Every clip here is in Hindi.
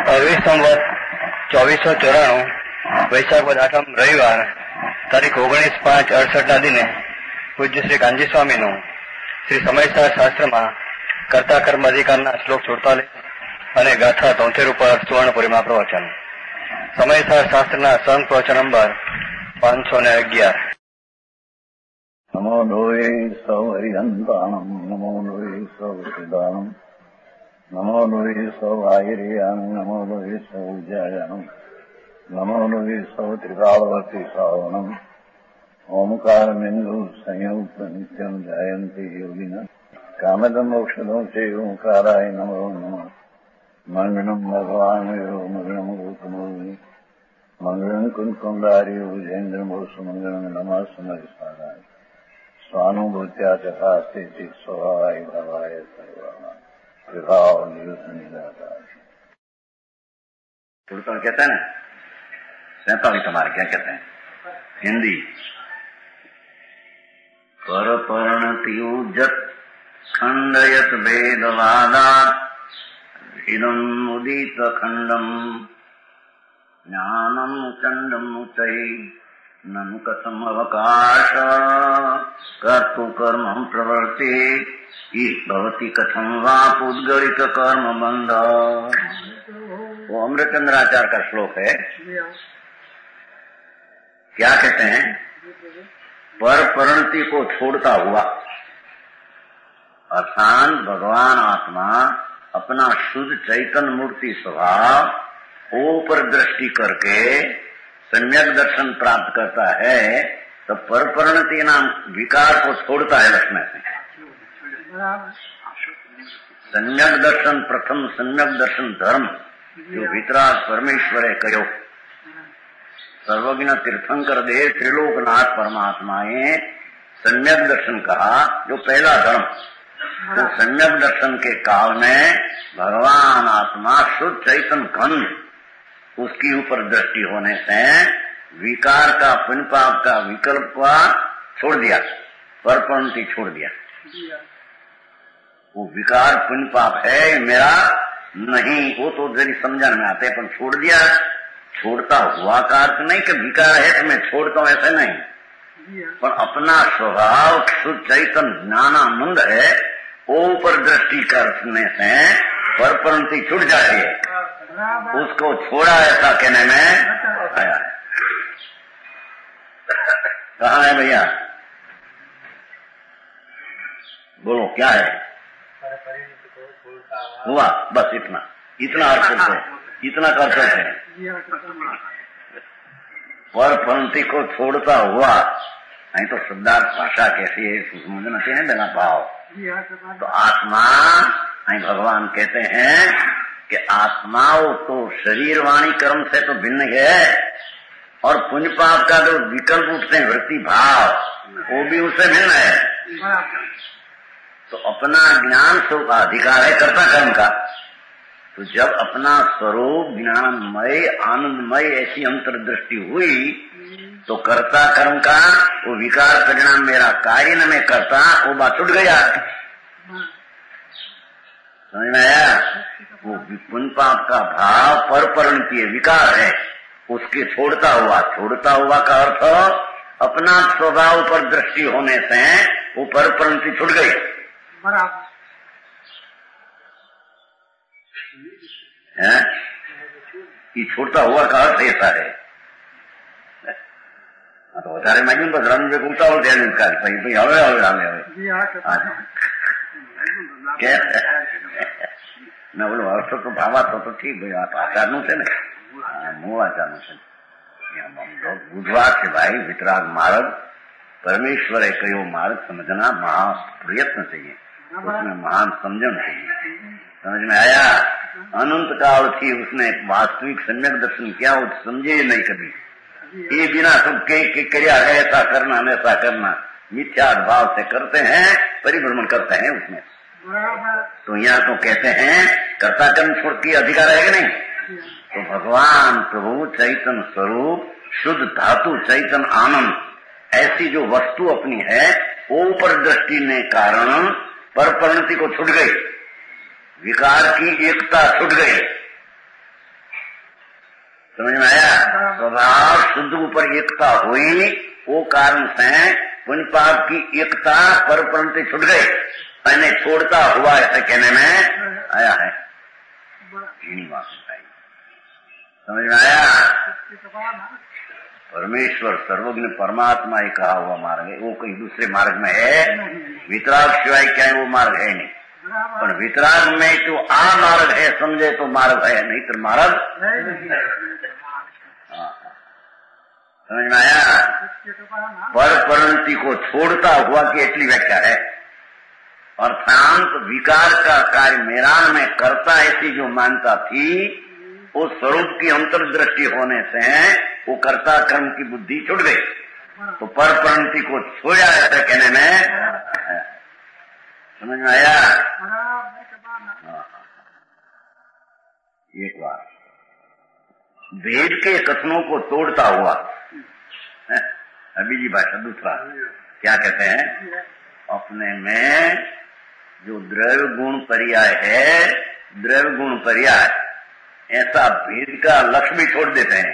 અરવી સંવત 2494 વૈશાખ વદ 8 રવિવાર તારીખ 19/5/68 દિને પૂજ્ય શ્રી કાંજી સ્વામીનું શ્રી સમયસાર શાસ્ત્રમાં કર્તા કર્મ અધિકારના શ્લોક 47 અને ગાથા 73 ઉપર સુવર્ણપુરીમાં પ્રવચન. સમયસાર શાસ્ત્રના સંઘ પ્રવચન નંબર 511. નમો લોહે સૌ હરિહંતાણમ, નમો લોહે સૌ સિદ્ધાણમ, નમો લોહે સૌ આયર્યાણમ, નમો લોહે સૌ ઉજ્જાયાણમ, નમો લોહે સૌ ત્રિકાળવતી શ્રાવણમ. ઓમકાર બિંદુ સંયુક્ત નિત્યમ જાયંતી યોગિના કામદમ મોક્ષદો છે ઓંકારાય નમો નમઃ. મંગળમ ભગવાન મંગળમ ગૌતમોની મંગળમ કુંકુંડારી વિજેન્દ્રમોષ મંગળમ નમઃ સમયસારાય स्वानुभूत्या चकास्ते स्वभावाय भवाय सर्वना विभाव निदाता. कहते हैं ना 47 हमारे क्या कहते हैं हिंदी. कर पर्णति उज्जत खंडयत वेदवादात् इदम् उदित खंडम ज्ञानम चंडम उच्चै ननु कथम अवकाश कर्तु कर्म प्रवर्ते भवति कथम वा पुद्गलित कर्म बंध. वो अमृतचंद्राचार्य का श्लोक है. क्या कहते हैं? पर परिणति को छोड़ता हुआ अर्थात भगवान आत्मा अपना शुद्ध चैतन्य मूर्ति स्वभाव ऊपर दृष्टि करके सम्यक दर्शन प्राप्त करता है तो परपरिणति नाम विकार को छोड़ता है लक्ष्मण से. सम्यक दर्शन प्रथम सम्यक दर्शन धर्म जो वितराग परमेश्वर है कहो सर्वज्ञ तीर्थंकर दे त्रिलोकनाथ परमात्माए सम्यक दर्शन कहा जो पहला धर्म. तो सम्यक दर्शन के काल में भगवान आत्मा शुद्ध चैतन्य खंड उसकी ऊपर दृष्टि होने से विकार का पुण्य पाप का विकल्प का छोड़ दिया, परपरिणति छोड़ दिया. वो विकार पुण्य पाप है मेरा नहीं, वो तो जरी समझने में आते पर छोड़ दिया. छोड़ता हुआ का अर्थ नहीं कि विकार है तो मैं छोड़ता हूँ, ऐसा नहीं. पर अपना स्वभाव शुद्ध चैतन्य ज्ञानानंद है वो ऊपर दृष्टि करने से परपरिणति छूट जाती है. उसको छोड़ा ऐसा कहने में आया है. कहाँ है भैया? बोलो क्या है? हुआ बस इतना इतना अर्थ है, इतना कर सकते हैं. परपरिणति को छोड़ता हुआ नहीं तो शब्दार्थ भाषा कैसी है समझना चाहिए बिना भाव. तो आत्मा नहीं भगवान कहते हैं कि आत्मा तो शरीर वाणी कर्म से तो भिन्न है और पुण्य पाप का जो विकल्प उठते हैं वृत्ति भाव वो भी उससे भिन्न है. तो अपना ज्ञान स्वरूप का अधिकार है कर्ता कर्म का. तो जब अपना स्वरूप ज्ञानमय आनंदमय ऐसी अंतर्दृष्टि हुई तो कर्ता कर्म का वो विकार परिणाम मेरा कार्य न मैं करता वो बात छूट गया. समझ में आया? वो पुण्य पाप का भाव परपरिणति विकार है उसके छोड़ता हुआ का अर्थ अपना स्वभाव पर दृष्टि होने से वो परपरिणति छूट गई. ये छोड़ता हुआ का अर्थ ऐसा है. तो વધારે માગ્યું બસ રન બે ઉતાવળ ધ્યાન કાઢ ભાઈ ભાઈ હવે હવે આવે ના બોલો અર્થ તો ભાવાતો તો ઠીક ભાઈ આ આચારનું છે ને મૂળ આચારનું છે. બુધવાર છે ભાઈ વિતરાગ માર્ગ परमेश्वर है कहो मार्ग समझना महा प्रयत्न चाहिए, उसमें महान समझन चाहिए. समझ में आया? अनंत काल थी उसने वास्तविक सम्यक दर्शन किया वो समझे नहीं कभी. ये बिना सब के क्रिया है ऐसा करना ऐसा करना मिथ्या भाव से करते हैं परिभ्रमण करते हैं उसमें. तो यहाँ तो कहते हैं कर्ता कर्म छोड़ के अधिकार है कि नहीं. तो भगवान प्रभु चैतन्य स्वरूप शुद्ध धातु चैतन्य आनंद ऐसी जो वस्तु अपनी है वो ऊपर दृष्टि ने कारण परपरिणति को छूट गई, विकार की एकता छूट गई. समझ में आया? स्वभाव शुद्ध ऊपर एकता हुई, वो कारण से पुण्य पाप की एकता पर परंतु छुट गई, मैंने छोड़ता हुआ ऐसे कहने में आया है। समझ में आया? परमेश्वर सर्वज्ञ परमात्मा ही कहा हुआ मार्ग है, वो कहीं दूसरे मार्ग में है? वितराग सिवाय क्या है? वो मार्ग है नहीं। पर वितराग में तो आ मार्ग है समझे तो मार्ग है, नहीं तो मार्ग समझ में आया? पर परंती को छोड़ता हुआ की एटली व्याख्या है। अर्थांत विकार का कार्य मेरान में करता ऐसी जो मानता थी, वो स्वरूप की अंतर्दृष्टि होने से वो कर्ता कर्म की बुद्धि छूट गई, तो पर परंती को छोड़ा ऐसा कहने में समझ में आया? एक बार वेद के कथनों को तोड़ता हुआ अभी जी भाषा दूसरा क्या कहते हैं? अपने में जो द्रव्य गुण पर्याय है, द्रव्य गुण पर्याय ऐसा भेद का लक्ष्य भी छोड़ देते हैं।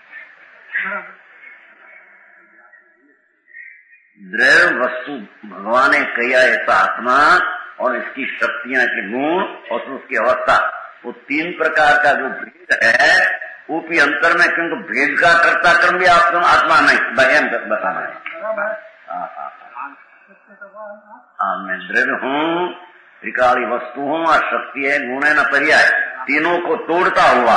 द्रव्य वस्तु भगवान ने किया ऐसा आत्मा और इसकी शक्तियां के गुण और उसकी अवस्था, वो तीन प्रकार का जो भेद है वो भी अंतर में, क्योंकि भेद का कर्ता कर्म भी आत्मा नहीं बयान बताना है। मैं द्रव्य हूँ, त्रिकाली वस्तु हूँ और शक्ति है, गुण है न पर्याय, तीनों को तोड़ता हुआ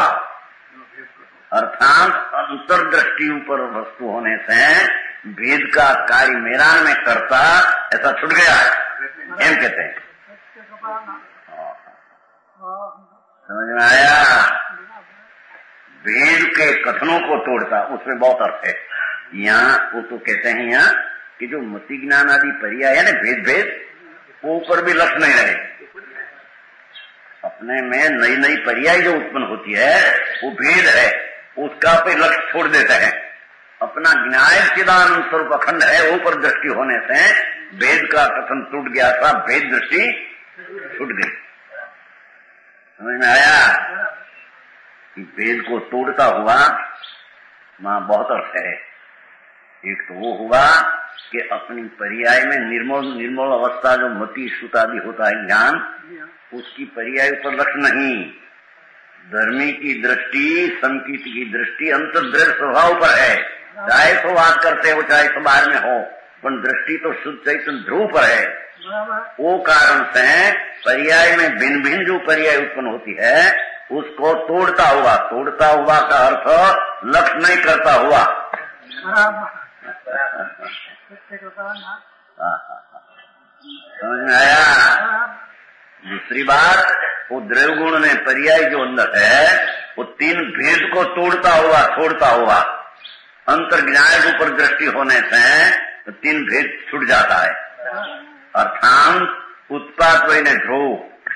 अर्थात अंतर्दृष्टि ऊपर वस्तु होने से भेद का कार्य मेरा में करता ऐसा छूट गया, एम कहते हैं। समझ में आया? भेद के कथनों को तोड़ता, उसमें बहुत अर्थ है। यहाँ वो तो कहते हैं यहाँ कि जो मति ज्ञान आदि पर्याय है ना भेद भेद, वो ऊपर भी लक्ष्य नहीं रहे। अपने में नई नई पर्याय जो उत्पन्न होती है वो भेद है, उसका पे लक्ष्य छोड़ देते हैं। अपना ज्ञान चिदानंद स्वरूप अखंड है, ऊपर दृष्टि होने से भेद का कथन टूट गया था, भेद दृष्टि छूट गई। समझ में आया कि भेद को तोड़ता हुआ मां बहुत अर्थ है। एक तो वो हुआ कि अपनी पर्याय में निर्मल अवस्था जो मति श्रुतादि होता है ज्ञान, उसकी पर्याय पर लक्ष्य नहीं। धर्मी की दृष्टि, संकीर्त की दृष्टि अंतर्दृढ़ स्वभाव पर है, चाहे तो बात करते हो चाहे तो बाहर में हो, पर दृष्टि तो शुद्ध चैतन्य ध्रुव पर है। वो कारण से पर्याय में भिन्न भिन्न जो पर्याय उत्पन्न होती है उसको तोड़ता हुआ का अर्थ लक्ष्य नहीं करता हुआ। समझ में आया? दूसरी बात, वो द्रव्य गुण ने पर्याय जो अंदर है वो तीन भेद को तोड़ता हुआ अंतर्ज्ञान ऊपर दृष्टि होने से तो तीन भेद छूट जाता है। अर्थात उत्पाद वही ध्रुव,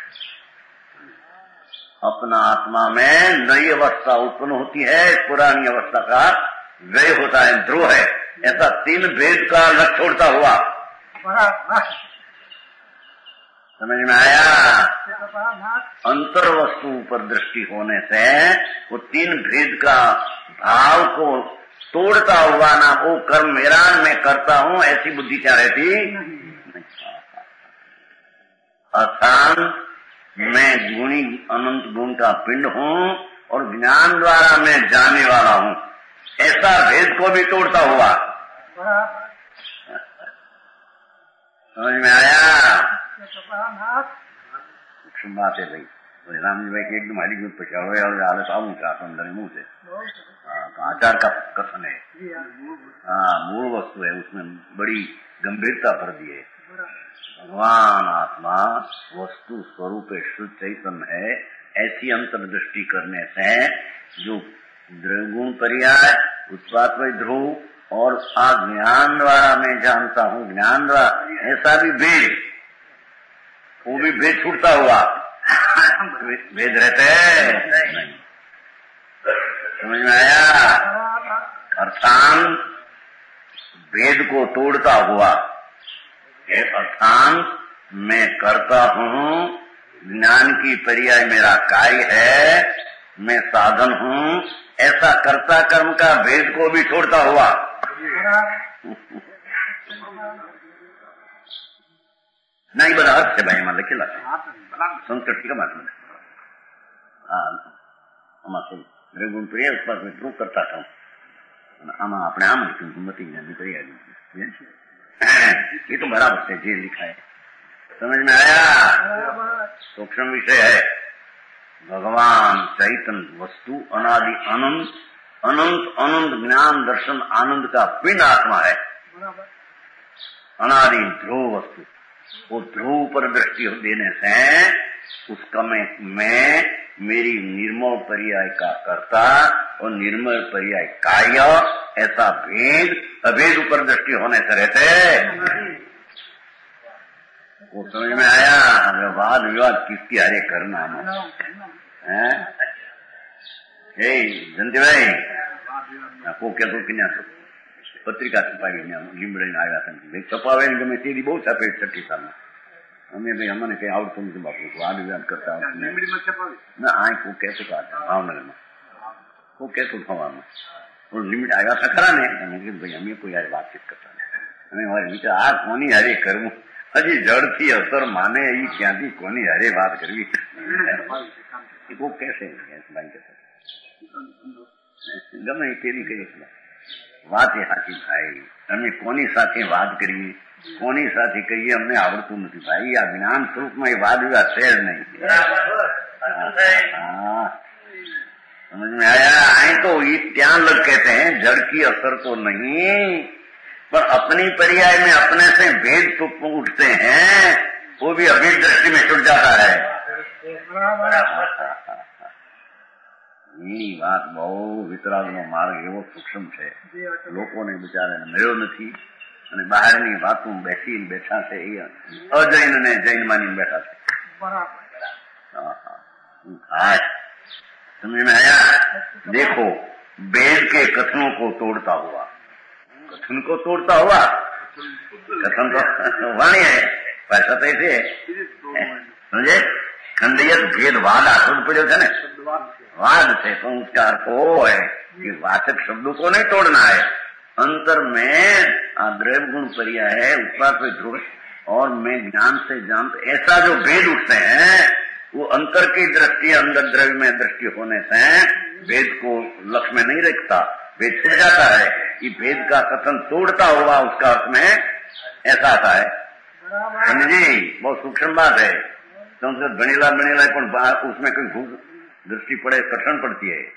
अपना आत्मा में नई अवस्था उत्पन्न होती है, पुरानी अवस्था का व्यय होता है, ध्रुव है। ऐसा तीन भेद का लक्ष्य छोड़ता हुआ। समझ में आया? अंतर वस्तु पर दृष्टि होने से वो तीन भेद का भाव को तोड़ता हुआ ना, वो कर्म मेरा मैं करता हूं ऐसी बुद्धि क्या रहती? अर्थात मैं गुणी अनंत गुण का पिंड हूं और ज्ञान द्वारा मैं जानने वाला हूं, ऐसा भेद को भी तोड़ता हुआ। समझ में आया? बात है भाई, राम जी भाई की एकदम हाली गुट पछाओ और हालत आऊं चाहता अंदर मुंह से। आचार का कथन है, मूल वस्तु है, उसमें बड़ी गंभीरता भर दी है। भगवान आत्मा वस्तु स्वरूप शुद्ध चैतन्य है, ऐसी अंतर्दृष्टि करने से जो द्रव्यगुण पर्याय उत्पाद ध्रुव और ज्ञान द्वारा मैं जानता हूँ, ज्ञान द्वारा ऐसा भी भेद, वो भी भेद छूटता हुआ। भेद रहते हैं, समझ में आया? अर्थात भेद को तोड़ता हुआ, अर्थात मैं करता हूँ, ज्ञान की पर्याय मेरा कार्य है, मैं साधन हूँ, ऐसा कर्ता कर्म का भेद को भी छोड़ता हुआ नहीं बड़ा अर्थ है भाई मां लिखेला संस्कृत का मतलब गुण प्रिय उत्पाद में प्रूव करता था आमा अपने आम हिम्मत ही ये तो बराबर से जी लिखा है, समझ में आया। सूक्ष्म विषय है। भगवान चैतन्य वस्तु अनादि अनंत अनंत अनंत ज्ञान दर्शन आनंद का पिंड आत्मा है। अनादि ध्रुव वस्तु, वो ध्रुव पर दृष्टि देने से उसका मैं मेरी निर्मल पर्याय का कर्ता और निर्मल पर्याय कार्य ऐसा भेद अभेद ऊपर दृष्टि होने से रहते वो समझ में आया। हमें वाद विवाद किसकी हरे करना है जंती भाई को क्या तो कि पत्रिका छपाई લીમડે આવ્યા હતા છપાવે ને ગમે તેની બહુ છાપે 36 સાલમાં અમે ભાઈ અમને કઈ આવડતું નથી બાપુ વાદ વિવાદ કરતા લીમડીમાં છપાવી ના આ કો કેતો કાઢ ભાવનગરમાં કો કેતો થવામાં લીમડ આવ્યા હતા ખરા ને અને ભાઈ અમે કોઈ યાર વાતચીત કરતા અમે મારે વિચાર આ કોની હારે કરવું હજી જડથી અસર માને એ ક્યાંથી કોની હારે વાત કરવી કો કેસે ભાઈ કહેતા ગમે તેની કઈ વાત એ સાચી થાય અમે કોની સાથે વાત કરીએ કોની સાથે કહીએ અમને આવડતું નથી ભાઈ। આ જ્ઞાન સ્વરૂપમાં એ વાદ વિવાદ છે જ નહીં। समझ में आया। आए तो ये क्या लोग कहते हैं जड़ की असर तो नहीं, पर अपनी पर्याय में अपने से भेद उठते हैं, वो भी अभेद दृष्टि में छुट जाता है। ये बात बहु वितरागનો માર્ગ એવો સૂક્ષ્મ છે, લોકોને બિચારાને મળ્યો નથી અને બહારની વાતો બેસીને બેઠા છે એ અજૈન ને જૈન માની બેઠા છે। समझ में आया। देखो वेद के कथनों को तोड़ता हुआ, कथन को तोड़ता हुआ, कथन तो वाणी है पैसा तो ऐसे समझे खंडियत भेदवाद आसुद पड़ो है ना वाद थे तो उसका अर्थ वो है कि वाचक शब्दों को नहीं तोड़ना है। अंतर में द्रव्य गुण पर्याय है उत्पाद ध्रुव और मैं ज्ञान से जानते ऐसा जो भेद उठते हैं वो अंतर की दृष्टि अंदर द्रव्य में दृष्टि होने से भेद को लक्ष्य में नहीं रखता, भेद छूट जाता है। कि भेद का कथन तोड़ता हुआ उसका अर्थ में ऐसा आता है। समझी बहुत सूक्ष्म बात है। संस्कृत बनेला उसमें कोई दृष्टि पड़े कठिन पड़ती है,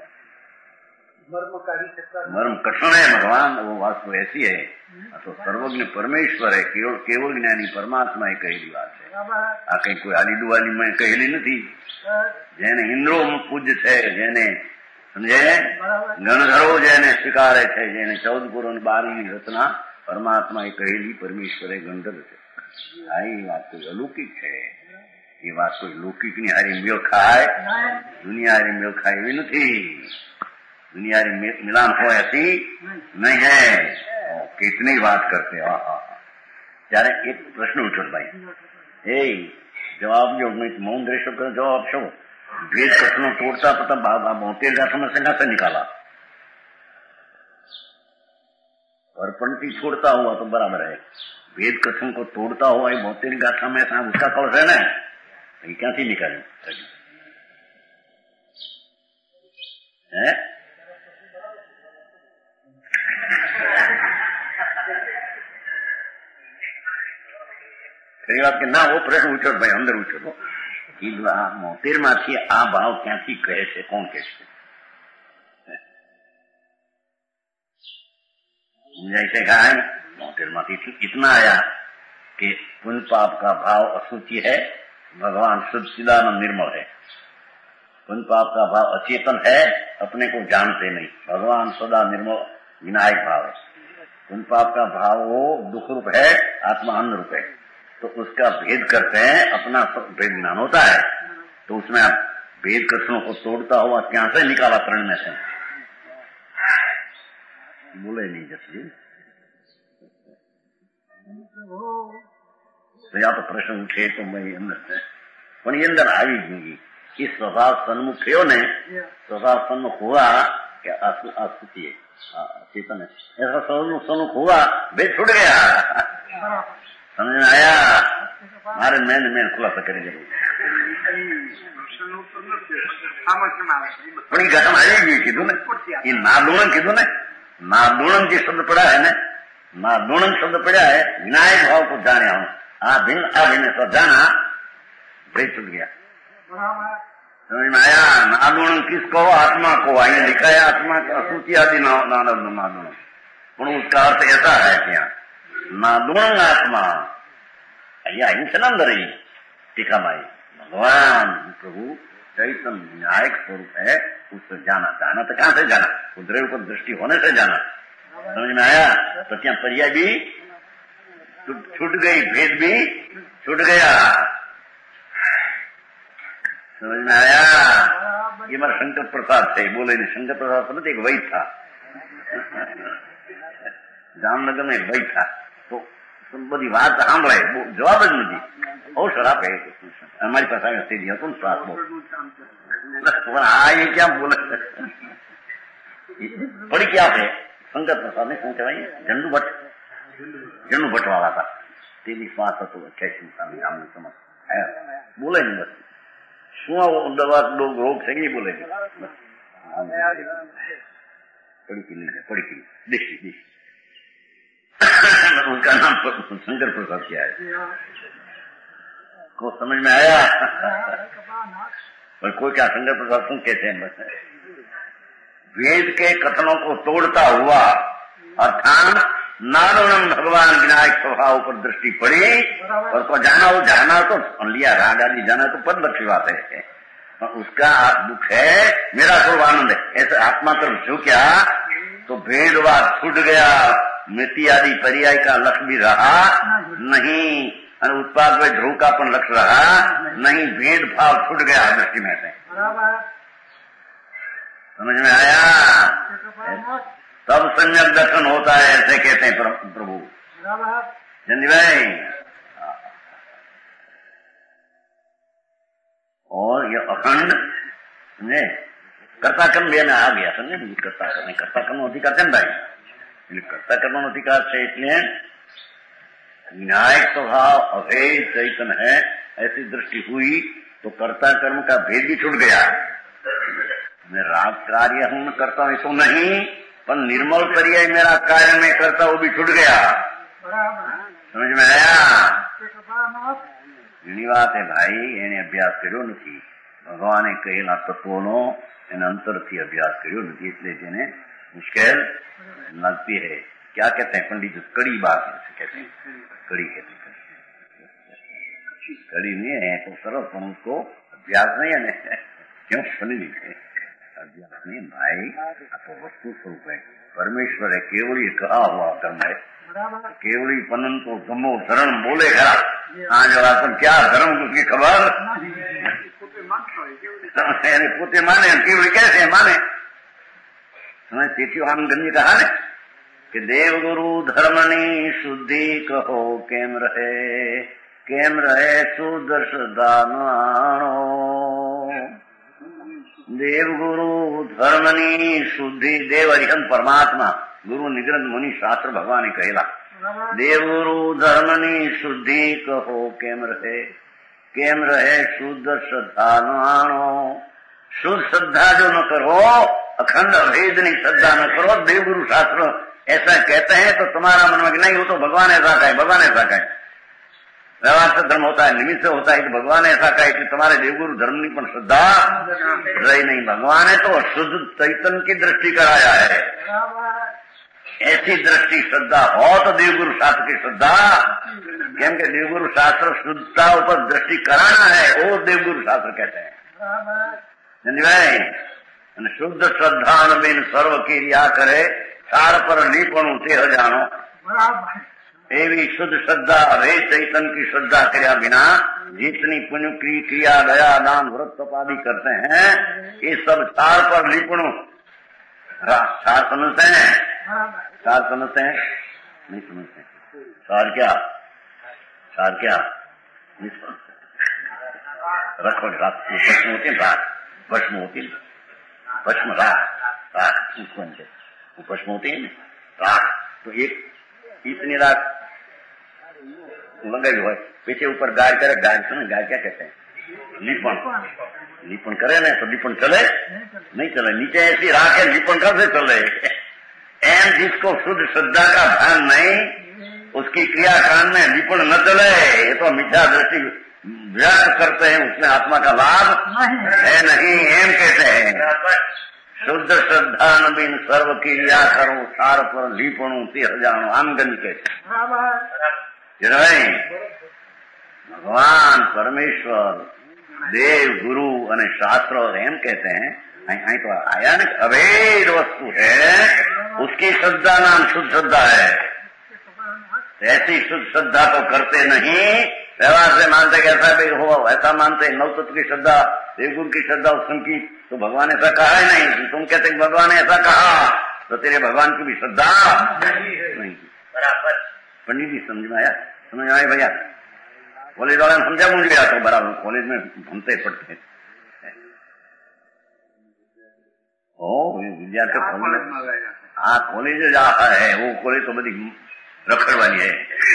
मर्म कठिन है। भगवान वो वास्तु ऐसी है तो सर्वज्ञ परमेश्वर है, केवल ज्ञानी परमात्मा ही कहेली बात है। आ कई कोई आली दुआली में कहेली नहीं। जेने इंद्रो पूज्य है, जेने समझे गणधरो जेने स्वीकारे है, जेने 14 पुराण 12 रचना परमात्मा ही कहेली परमेश्वर है गणधर है। आई बात कोई अलौकिक है। ये बात कोई लौकिक नहीं हारी मेल खाए दुनिया हारी मेल खाए भी नहीं। दुनिया मिलान हो ऐसी नहीं है। कितनी बात करते हो। ત્યારે એક પ્રશ્ન ઉઠ્યો ભાઈ જવાબ જો મૌન રહેશો કરો જવાબ આપશો। વેદ કથનો તોડતા પતા 72 ગાથામાં संगा से निकाला परपंथी छोड़ता हुआ तो बराबर है। वेद कथन को तोड़ता हुआ 72 गाथा में उसका कौश है ना, ये क्या थी निकाली है। ખરી વાત કે ના वो प्रश्न ઉઠ્યો ભાઈ અંદર ઉઠ્યો તો એ 72 માંથી આ ભાવ ક્યાંથી કહે છે, કોણ કહે છે जैसे कहा है 72 માંથી इतना आया कि पुण्य पाप का भाव असूची है, भगवान शुद्ध चिदानंद निर्मल है। पुण्य पाप का भाव अचेतन है, अपने को जानते नहीं, भगवान सदा निर्मल विनायक भाव है। पुण्य पाप का भाव वो दुख रूप है, आत्मा अन्न रूप है। तो उसका भेद करते हैं, अपना भेद ज्ञान होता है। तो उसमें आप भेद कथनों को तोड़ता हुआ क्या से निकाला प्रण में से बोले नहीं जैसे तो या तो प्रश्न उठे तो मैं अंदर પણ એ અંદર આવી ગઈ कि स्वभाव सन्मुख थयो ने, स्वभाव सन्मुख हुआ क्या आसुति है चेतन है, ऐसा सन्मुख हुआ, भेद छूट गया। समझ में आया? मारे मैंने खुलासा करे जरूर પણ ઘટમ આવી ગયું કીધું ને, એ નાદુણન કીધું ને, નાદુણન જે શબ્દ પડ્યા है ને, नादुणन शब्द पड़ा है, विनायक भाव को जाने हम भिन्न अभिन्न सब जाना, भेद छूट गया। समझ में आया? नादुणन किसको? आत्मा को। आइए लिखा है आत्मा का असूची आदि नादुणन, पर उसका अर्थ ऐसा है कि नादुणन आत्मा अंदर ही टीका माई भगवान प्रभु चैतन्य विनायक स्वरूप है, उससे जाना तो कहां से जाना? उद्रेव को दृष्टि होने से जाना। समझ में आया? तो क्या पर्याय भी छूट गई, भेद भी छूट गया। समझ में आया? ये हमारा शंकर प्रसाद थे, बोले नहीं, शंकर प्रसाद समझ एक वही था, जामनगर में वही था। तो बड़ी बात सांभळे, जवाब ज नहीं और शराब है हमारी पास आगे दे दिया तुम साथ बोल ये क्या बोले बड़ी क्या है? संगत प्रसाद ने શું કહેવાય? જંડુ ભટ્ટ વાળા હતા, તેની શ્વાસ હતો 88 ગામની સમજ બોલે નહીં, બસ શું દવા રોગ છે એ બોલે નહીં, पड़ी की देशी उनका नाम शंकर प्रसाद क्या है? को समझ में आया? और कोई क्या शंकर प्रसाद सुन कहते हैं? बस वेद के कथनों को तोड़ता हुआ अर्थात नादुणम भगवान विनायक स्वभाव पर दृष्टि पड़ी और को जाना तो लिया, राग आदि जाना तो पद लक्ष्य बात है, उसका दुख है, मेरा स्वरूप आनंद है, ऐसे आत्मा तरफ झुक्या तो भेदभाव छूट गया, मृत्यु आदि पर्याय का लक्ष्य भी रहा नहीं, उत्पाद में ध्रुव का पण लक्ष्य रहा नहीं, भेदभाव छूट गया दृष्टि में से। समझ में आया? तब सम्यक दर्शन होता है, ऐसे कहते हैं प्रभु जंदी भाई। और ये अखंड समझे कर्ता कर्म में आ गया, समझे? कर्ता कर्म अधिकार चंदा है, कर्ता कर्म अधिकार से इसलिए विनायक स्वभाव अभेद चैतन्य है, ऐसी दृष्टि हुई तो कर्ता कर्म का भेद भी छूट गया। मैं राग कार्य हूं करता हूं तो नहीं, पर निर्मल पर्याय मेरा कार्य में करता वो भी छूट गया। समझ में आया? घणी बात है भाई, एने अभ्यास कर्यो નથી, ભગવાને કહેલા તત્વોનો એને અંતરથી અભ્યાસ કર્યો નથી, એટલે તેને મુશ્કેલ लगती है। क्या कहते हैं पंडित? कड़ी बात कहते हैं, कड़ी कहते हैं, कड़ी नहीं है तो सरल, पर उसको अभ्यास नहीं है, क्यों सुनी नहीं अभ्यास नहीं भाई, तो वस्तु स्वरूप है, परमेश्वर है, केवली कहा हुआ धर्म है, केवली पनन तो गमो धर्म बोले खरा, हाँ जो अपन क्या धर्म उसकी खबर पोते माने, केवली कैसे माने? तीर्थानंद जी कहा ने कि देव गुरु धर्मनी शुद्धि कहो केम रहे सुदर्श दानो, देव गुरु धर्मनी शुद्धि, देव हरिहन परमात्मा, गुरु निग्रंथ मुनि शास्त्र भगवान ने कहेला, देव गुरु धर्मनी शुद्धि कहो केम रहे शुद्ध श्रद्धा नो, शुद्ध श्रद्धा जो न करो, अखंड अभेदनी श्रद्धा न करो, देवगुरु शास्त्र ऐसा कहते हैं तो तुम्हारा मन में नहीं, वो तो भगवान ऐसा कहे, भगवान ऐसा कहे, व्यवहार से धर्म होता है, निमित्त से होता है कि भगवान ऐसा कहे कि तुम्हारे देवगुरु धर्म की पण श्रद्धा रही नहीं, भगवान है तो शुद्ध चैतन्य की दृष्टि कराया है, ऐसी दृष्टि श्रद्धा हो तो देवगुरु शास्त्र की श्रद्धा, केम के देवगुरु शास्त्र शुद्धता ऊपर दृष्टि कराना है, वो देवगुरु शास्त्र कहते हैं। भाई शुद्ध श्रद्धा बिन सर्व क्रिया करे, सार पर लीपणु तेह जानो, एवी शुद्ध श्रद्धा वे चैतन्य की श्रद्धा कर्या बिना जितनी पुण्य क्रिया दया दान व्रत तपादि करते हैं, ये सब सार पर लीपणु, सार समझते हैं? सार समझते हैं? नहीं समझते। सार क्या? नहीं समझते। रखवाड़ी राख, भस्म होती है राख, भस्म होती है भस्म राख, राख उसको वो भस्म होती है राख। तो एक इतनी राख लगाई हुआ है, पीछे ऊपर गाय करे, गाय सुने गाय क्या कहते हैं, लिपण, लिपण करे ना तो लिपण चले नहीं चले, नीचे ऐसी राख है लिपण कैसे चले। एम जिसको शुद्ध श्रद्धा का ध्यान नहीं, उसकी क्रियाकांड में लिपण न चले, ये तो मिथ्या दृष्टि व्यक्त करते हैं, उसमें आत्मा का लाभ है नहीं। एम कहते हैं शुद्ध श्रद्धा नबीन सर्व क्रिया करो, सार पर लिपणु तीर जानो, आमगन कहते भगवान परमेश्वर देव गुरु અને શાસ્ત્ર એમ कहते हैं। અહીં तो आया ना, अवैध वस्तु है, उसकी श्रद्धा नाम शुद्ध श्रद्धा है। ऐसी शुद्ध श्रद्धा तो करते नहीं, व्यवहार से मानते कैसा भी हो ऐसा मानते। नव तत्व की श्रद्धा, देवगुरु की श्रद्धा, उसकी तो भगवान ऐसा कहा है नहीं। तुम कहते भगवान ने ऐसा कहा तो तेरे भगवान की भी श्रद्धा नहीं। बराबर पंडित जी समझ में आया? समझ में आए भैया? कॉलेज वाले ने समझा मुझे गया तो बराबर कॉलेज में घूमते पढ़ते। विद्यार्थी हाँ कॉलेज जहाँ है वो कॉलेज तो बड़ी रखड़वानी है,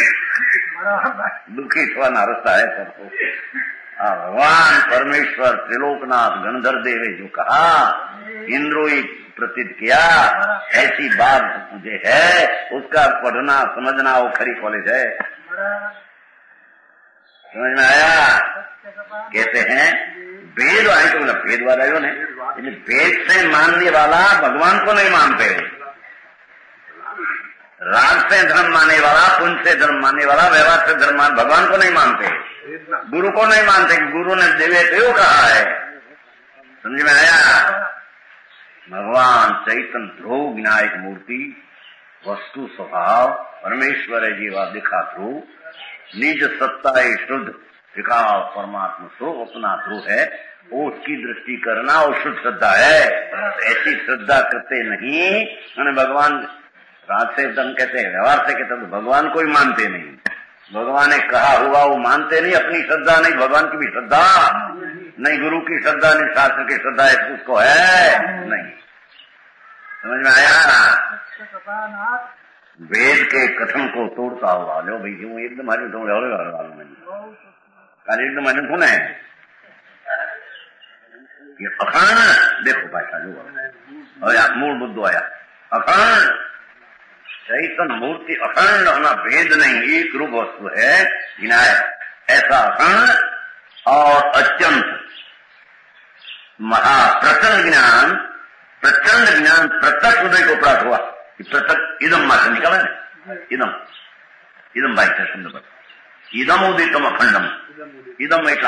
दुखी थवाना रस्ता है सबको। भगवान परमेश्वर त्रिलोकनाथ गणधर देवे जो कहा, इंद्रोई प्रतीत किया, ऐसी बात मुझे है, उसका पढ़ना समझना वो खरी कॉलेज है। समझ में आया? कहते हैं वेद आए तो मतलब वेद वाला ने वेद से मानने वाला भगवान को नहीं मानते, राग से धर्म मानने वाला, पुण्य से धर्म मानने वाला, व्यवहार से धर्म मान भगवान को नहीं मानते, गुरु को नहीं मानते। गुरु ने देवे क्यों कहा है? समझ में आया? भगवान चैतन्य ध्रुव विनायक मूर्ति वस्तु स्वभाव परमेश्वर है जीवा दिखा ध्रुव, निज सत्ता शुद्ध विकास परमात्मा स्वरूप अपना ध्रुव है, वो उसकी दृष्टि करना वो शुद्ध श्रद्धा है। ऐसी श्रद्धा करते नहीं, मैंने भगवान राग से धर्म कहते हैं, व्यवहार से कहते हैं, तो भगवान को ही मानते नहीं। भगवान ने कहा हुआ वो मानते नहीं, अपनी श्रद्धा नहीं, भगवान की भी श्रद्धा नहीं, गुरु की श्रद्धा नहीं, शास्त्र की श्रद्धा है उसको है नहीं। समझ में आया? वेद के कथन को तोड़ता हुआ लो भाई जी, वो एकदम हरी तो एकदम हरी कौन है ये अखंड। देखो भाषा जो मूल बुद्ध आया अखंड चैतन्य मूर्ति, अखंड होना भेद नहीं, एक रूप वस्तु है विनायक। ऐसा अखंड और अत्यंत महाप्रचंड ज्ञान, प्रचंड ज्ञान प्रत्यक्ष उदय को प्राप्त हुआ। प्रत्यक्ष इदम मात्र निकाला है, इदम इदम भाई का शब्द पर इदम उदितम अखंडम, इदम एक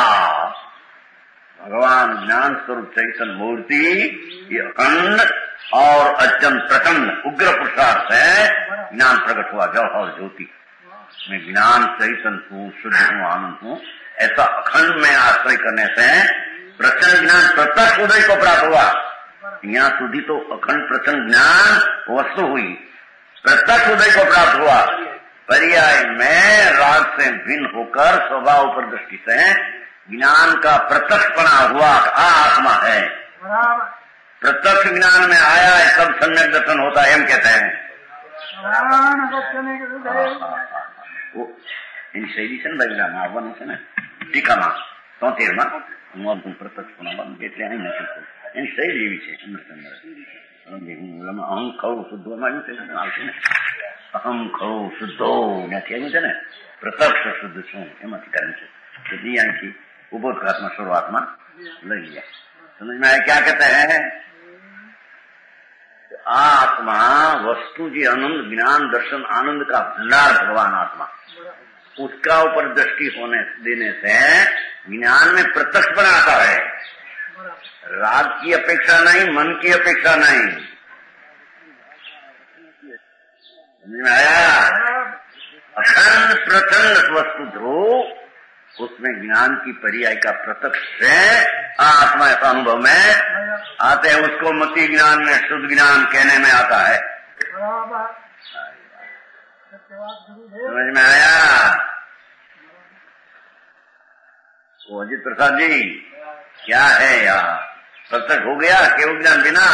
भगवान ज्ञान स्वरूप चैतन्य मूर्ति ये अखंड और अत्यंत प्रचंड उग्र पुरुषार्थ है, ज्ञान प्रकट हुआ जौहर ज्योति में ज्ञान चैतन्य हूँ, शुद्ध हूँ, आनंद हूँ। ऐसा अखंड में आश्रय करने से प्रचंड ज्ञान प्रत्यक्ष उदय को प्राप्त हुआ। यहाँ સુધી तो अखंड प्रचंड ज्ञान वस्तु हुई, प्रत्यक्ष उदय को प्राप्त हुआ। पर्याय में राग से भिन्न होकर स्वभाव पर दृष्टि से ज्ञान का प्रत्यक्षपना हुआ आत्मा है। प्रत्यक्ष ज्ञान में आया है तब सम्यक दर्शन होता है, हम कहते हैं। वो इन शैली से આવવાનું છે ને ટીકામાં 73માં હું પ્રત્યક્ષપણા એટલે અહીં નથી એની શૈલી એવી છે અહમ ખરું શુદ્ધોમાં આવ્યું છે આવશે ને અહમ ખરું શુદ્ધો ત્યાંથી આવ્યું છે ને પ્રત્યક્ષ શુદ્ધ છું એમાંથી કર્યું છે તો અહીંથી ઉબોધઘાતમાં શરૂઆતમાં લઈ ગયા। समझ में आया क्या कहते हैं? आत्मा वस्तु जी आनंद ज्ञान दर्शन आनंद का भंडार भगवान आत्मा, उसका ऊपर दृष्टि होने देने से ज्ञान में प्रत्यक्ष बनाता है। राग की अपेक्षा नहीं, मन की अपेक्षा नहीं। समझ में आया? अखंड प्रचंड वस्तु ध्रुव, उसमें ज्ञान की पर्याय का प्रत्यक्ष है आत्मा ऐसा अनुभव में आते हैं। उसको मति ज्ञान में शुद्ध ज्ञान कहने में आता है। समझ में आया? वो अजित प्रसाद जी क्या है यहाँ, प्रत्यक्ष हो गया केवल ज्ञान बिना?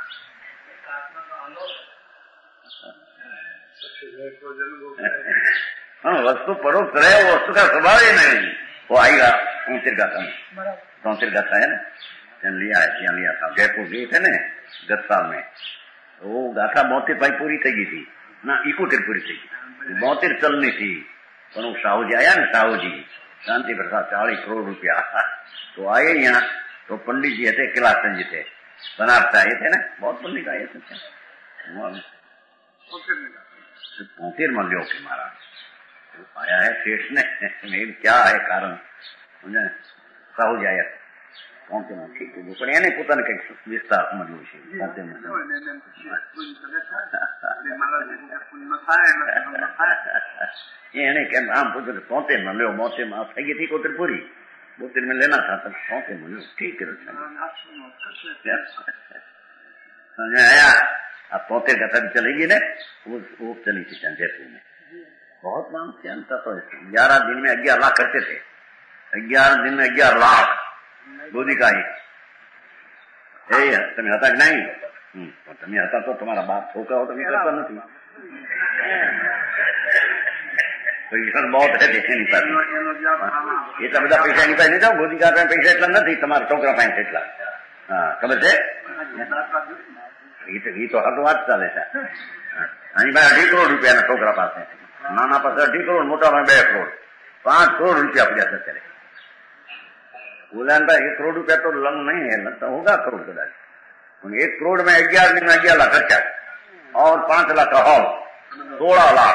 हाँ, वस्तु परोक्त रहे, वो वस्तु का स्वभाव ही नहीं। वो आएगा तौतिर गाथा में, तौतिर गाथा है ना, ત્યાં लिया था, जयपुर गए थे ने गत साल में। वो गाथा 72 पाई पूरी થઈ ગઈ थी ना, 71 पूरी થઈ ગઈ, 72 चलनी थी। પણ वो साहू जी आया ना, साहू जी शांति प्रसाद 40 करोड़ रुपया तो आए यहाँ। तो पंडित जी थे, किलासन जी थे, बनारस आए थे ना, बहुत पंडित आए थे। 73 में લ્યો के महाराज आया है सेठ ने, क्या है कारण? साहू जी आया ठीक है, પણ એને પોતાને કઈક વિસ્તાર સમજવું છે। એને કેમ આમ પૂછ્યું 73 में લ્યો, 72 में થઈ ગઈ थी 71 पूरी, 72 में लेना था, तब 73 में ल्यो, ठीक है। समझ आया? अब 73 का तब चलेगी ना, वो चली थी जयपुर में। बहुत मांग से अंत तो 11 दिन में 11 लाख करते थे, 11 दिन में 11 लाख गोदी का ही। તમે હતા કે નહીં? તમે હતા તો તમારા બાપ છોકરા હો, તમે કરતા નથી। પૈસા बहुत है, દેખે નહીં પાછું એટલા બધા પૈસા ની પાસે જાઓ, ગોદી કા પૈસા એટલા નથી, તમારા છોકરા પાસે એટલા। હા, ખબર છે? એ તો હાથો વાત ચાલે છે। અહીં ભાઈ 2.5 કરોડ રૂપિયાના છોકરા પાસે, નાના પાસે 2.5 કરોડ, મોટા પાસે 2 કરોડ, 5 करोड़ रुपया पड़ा करे। बोला 1 करोड़ रुपया तो लंग नहीं है, लगता होगा करोड़ कदाच। 1 करोड़ में 11 दिन में 11 लाख खर्चा और 5 लाख का हॉल, 16 लाख।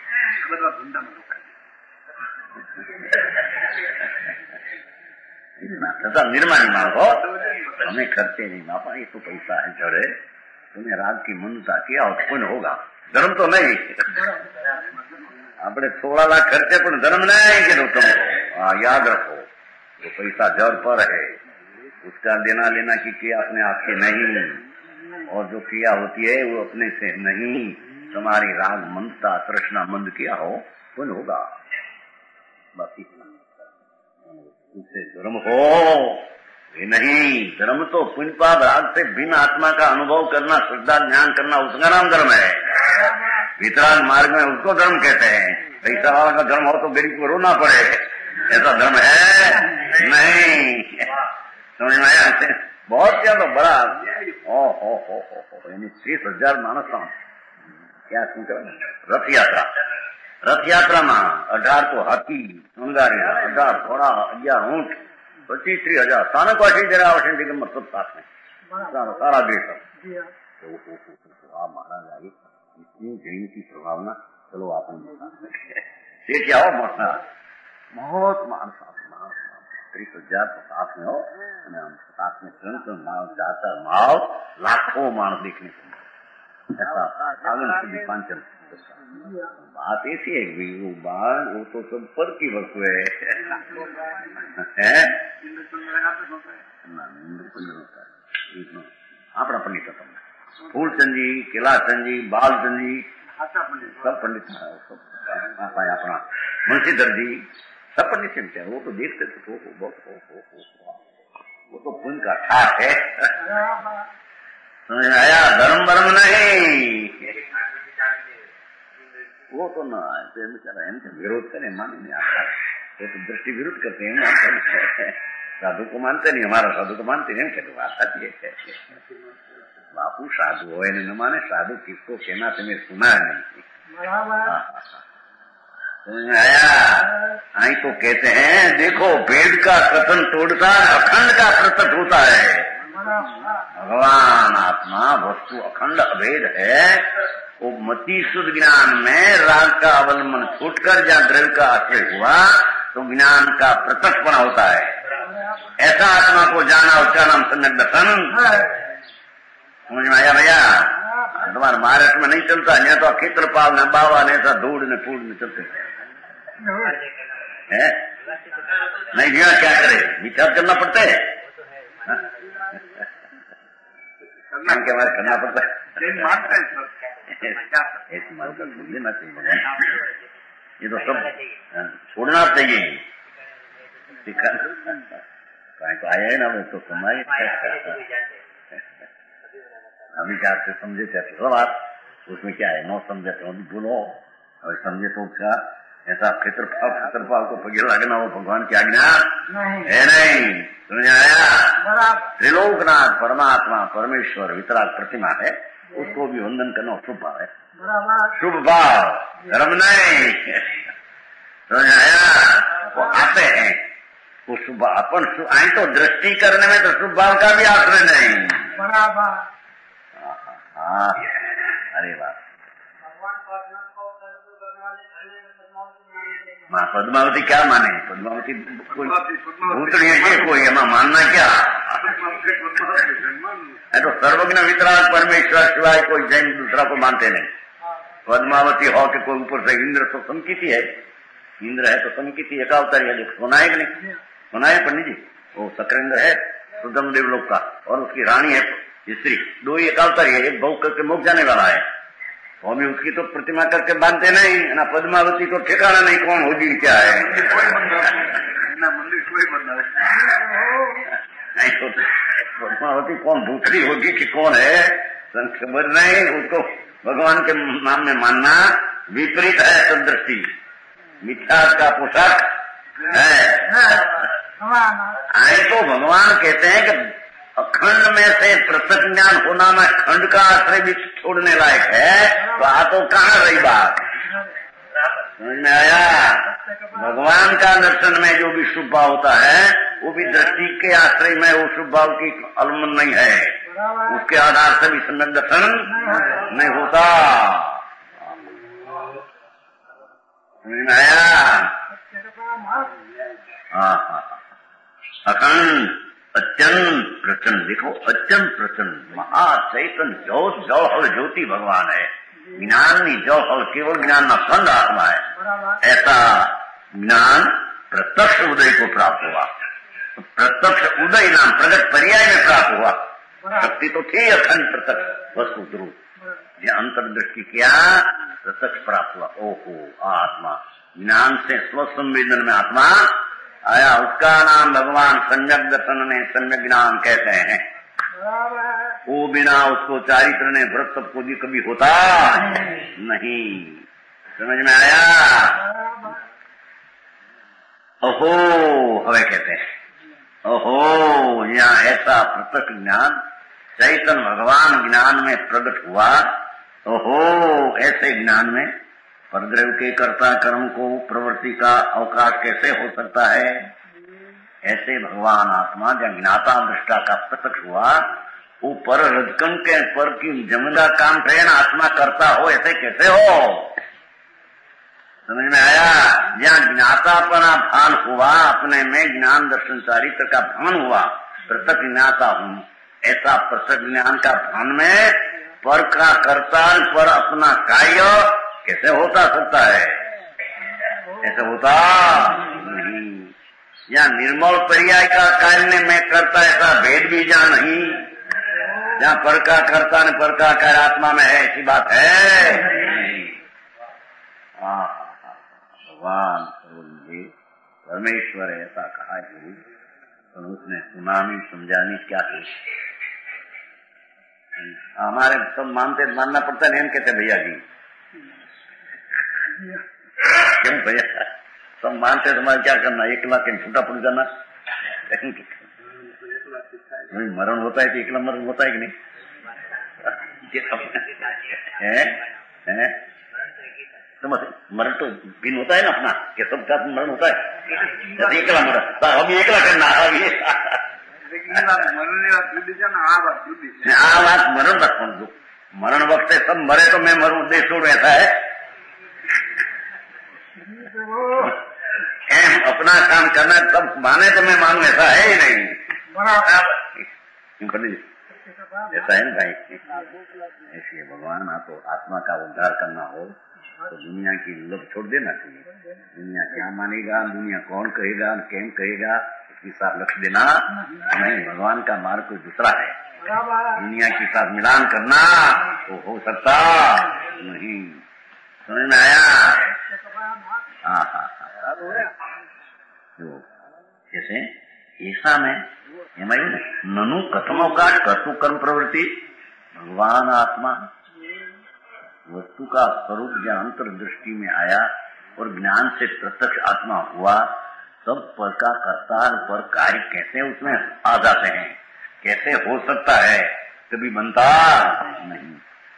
तथा निर्माण मांगो, हमें खर्चे नहीं बापा, ये तो पैसा है चढ़े, तुम्हें रात की मनता किया और पुण्य होगा, धर्म तो नहीं। अपने 16 लाख खर्चे पर धर्म नहीं कि तुमको याद रखो, वो पैसा जड़ पर है, उसका देना लेना की क्रिया अपने आप से नहीं, और जो क्रिया होती है वो अपने से नहीं। तुम्हारी राग मनता तृष्णा मंद किया हो, पुण्य होगा, बाकी उससे धर्म हो ये नहीं। धर्म तो पुण्य पाप राग से बिना आत्मा का अनुभव करना, श्रद्धा ज्ञान करना, उसका नाम धर्म है। वितराग मार्ग में उसको धर्म कहते हैं। पैसा वाला का धर्म हो तो गरीब को रोना पड़े, ऐसा धर्म है नहीं। समझ में आया? बहुत ज्यादा बड़ा यानी 30,000 मानस क्या શું કહેવાય, રથયાત્રા। રથયાત્રામાં 18 તો હાથી અંગારી, 18 ઘોડા, 11 ઊંટ, 25-30,000 સ્થાનકવાસી જરા આવશે કે મતલબ સાથે सारा देश। आप महाराज आगे इतनी जैन की प्रभावना, चलो आप ये क्या हो, बहुत मानस 30,000 तो साथ में हो, साथ में त्रण माल, 4 माल, लाखों मानस देखने को ऐसा साधन शुद्धि पांचन। बात ऐसी है कि वो बाण वो तो सब पर की वस्तु है, अपना पंडित फूलचंद जी, किलाचंद जी, बालचंद जी, सब पंडित, अपना मुंशीधर जी, सब पंडित से विचार। वो तो देखते थे तो वो तो पुण्य का ठाक है। समझ आया? धर्म वर्म नहीं, वो तो न बेचारा इनसे विरोध करे, माने नहीं आता, वो तो दृष्टि विरुद्ध करते हैं। साधु को मानते नहीं, हमारा साधु को मानते नहीं, कहते बात आती है। बापू साधु हो न माने, साधु किसको कहना तुम्हें सुना नहीं। समझ में आया? आई तो कहते हैं देखो, वेद का कथन तोड़ता अखंड का प्रकट होता है। भगवान आत्मा वस्तु अखंड अभेद है। वो मति शुद्ध ज्ञान में राग का अवलंबन छूटकर जहाँ द्रव्य का आश्रय हुआ तो ज्ञान का प्रत्यक्षपना होता है। ऐसा आत्मा को जाना, उसका नाम सम्यक दर्शन। समझ में आया भैया? तुम्हारे महाराष्ट्र में नहीं चलता, यहाँ तो क्षेत्रपाल ने, बाबा ने, ऐसा धूड़ ने फूड में चलते है। नहीं भैया, क्या करे, विचार करना पड़ता है, के हमारे करना पड़ता है। ये तो सब छोड़ना चाहिए। कहीं तो आया है ना वो तो सुनाई अभी क्या से समझे थे बात उसमें क्या है, न समझे तो बोलो, और समझे तो क्या ऐसा क्षेत्रपाल को पगे लगना वो भगवान की आज्ञा है नहीं, समझ आया। त्रिलोकनाथ परमात्मा परमेश्वर वितराग प्रतिमा है, उसको भी वंदन करना शुभ भाव है, शुभ भाव धर्म नहीं, समझ आया। वो आते हैं वो शुभ अपन आई तो दृष्टि करने में तो शुभ भाव का भी आश्रय नहीं। हाँ अरे वाह, माँ पद्मावती क्या माने, पद्मावती भूतड़ी है कोई हमें मानना क्या है, तो सर्वज्ञ वितराग परमेश्वर सिवाय कोई जैन दूसरा को मानते नहीं। पद्मावती हो के कोई ऊपर से इंद्र तो संकिति है, इंद्र है तो संकिति एक अवतारी है, सुना है कि नहीं सुना है पंडित जी, वो सक्रेंद्र है सुदम देवलोक का और उसकी रानी है स्त्री, दो ही एक अवतारी है, एक बहु करके मुख जाने वाला है, वो भी उसकी तो प्रतिमा करके बांधते नहीं ना, पद्मावती को ठिकाना नहीं कौन होगी क्या है, मंदिर कोई बंदा नहीं तो पद्मावती कौन दूसरी होगी कि कौन है खबर नहीं, उसको भगवान के नाम में मानना विपरीत है, सब दृष्टि मिथ्या का पोशाक है। आए तो भगवान कहते हैं कि अखंड में से पृथक ज्ञान होना में खंड का आश्रय भी छोड़ने लायक है, तो आ तो कहाँ रही बात, समझ में आया। भगवान का दर्शन में जो भी शुभ भाव होता है वो भी दृष्टि के आश्रय में वो शुभ भाव की अलमन नहीं है, उसके आधार से भी सम्यक दर्शन नहीं होता, समझ में आया। अखंड अत्यंत प्रचंड, देखो अत्यंत प्रचंड महाचैतन जौहल ज्योति भगवान है, ज्ञान नहीं जौहल केवल ज्ञान न खंड आत्मा है, ऐसा ज्ञान प्रत्यक्ष उदय को प्राप्त हुआ, प्रत्यक्ष उदय नाम प्रगट पर्याय में प्राप्त हुआ, शक्ति तो थी अखंड प्रत्यक्ष वस्तु रूप, ये अंतर्दृष्टि किया प्रत्यक्ष प्राप्त हुआ, ओहो आत्मा ज्ञान से स्वसंवेदन में आत्मा आया, उसका नाम भगवान सम्यक दर्शन में सम्यक ज्ञान कहते हैं। वो बिना उसको चारित्र ने व्रत को भी कभी होता नहीं, समझ में आया। ओहो हमें कहते हैं, ओहो यहाँ ऐसा प्रत्यक्ष ज्ञान चैतन्य भगवान ज्ञान में प्रकट हुआ, ओहो ऐसे ज्ञान में परद्रव के कर्ता कर्म को प्रवृत्ति का अवकाश कैसे हो सकता है, ऐसे भगवान आत्मा जब ज्ञाता दृष्टा का प्रत्यक्ष हुआ, वो पर रजकन के पर की जमदा काम ट्रेन आत्मा करता हो ऐसे कैसे हो, समझ में आया। जहाँ ज्ञातापना भान हुआ, अपने में ज्ञान दर्शन चारित्र का भान हुआ, प्रत्यक्ष ज्ञाता हूँ, ऐसा प्रत्यक्ष ज्ञान का भान में पर का कर्ता पर अपना कार्य कैसे होता सकता है, ऐसे होता नहीं। या निर्मल पर्याय का कार्य में करता ऐसा भेद भी जहाँ नहीं, जहाँ पर का कर्ता ने पर का कार्य आत्मा में है ऐसी बात है। भगवान जी परमेश्वर ऐसा कहा जी, तो उसने सुना नहीं समझा नहीं क्या कुछ, हमारे सब मानते मानना पड़ता नहीं, कहते भैया जी क्यों भैया सब मानते तुम्हारे क्या करना, 1 लाख के छूटा पड़ जाना, मरण होता है तो 1 लाख मरण होता है कि नहीं, तो मरण तो भिन्न होता है ना अपना, क्या सबका मरण होता है, 1 लाख मरण, अभी 1 लाख करना, अभी मरण वक्त सब मरे तो मैं मरूं, देश छोड़ ऐसा है, अपना काम करना तब माने तो मैं मानू, ऐसा है ही नहीं, ऐसा है ना भाई। ऐसे भगवान तो आत्मा का उद्धार करना हो तो दुनिया की लब छोड़ देना चाहिए, दुनिया क्या मानेगा, दुनिया कौन कहेगा, केम कहेगा, इसके साथ लक्ष्य देना नहीं, भगवान का मार्ग कोई दूसरा है, दुनिया के साथ मिलान करना तो हो सकता नहीं, समझ में आया। जैसे ऐसा में ननु कथमोकाश कर्तु कर्म प्रवृत्ति भगवान आत्मा वस्तु का स्वरूप जब अंतर्दृष्टि में आया और ज्ञान से प्रत्यक्ष आत्मा हुआ, तब पर का कर्ता पर कार्य कैसे उसमें आ जाते हैं, कैसे हो सकता है, कभी बनता नहीं।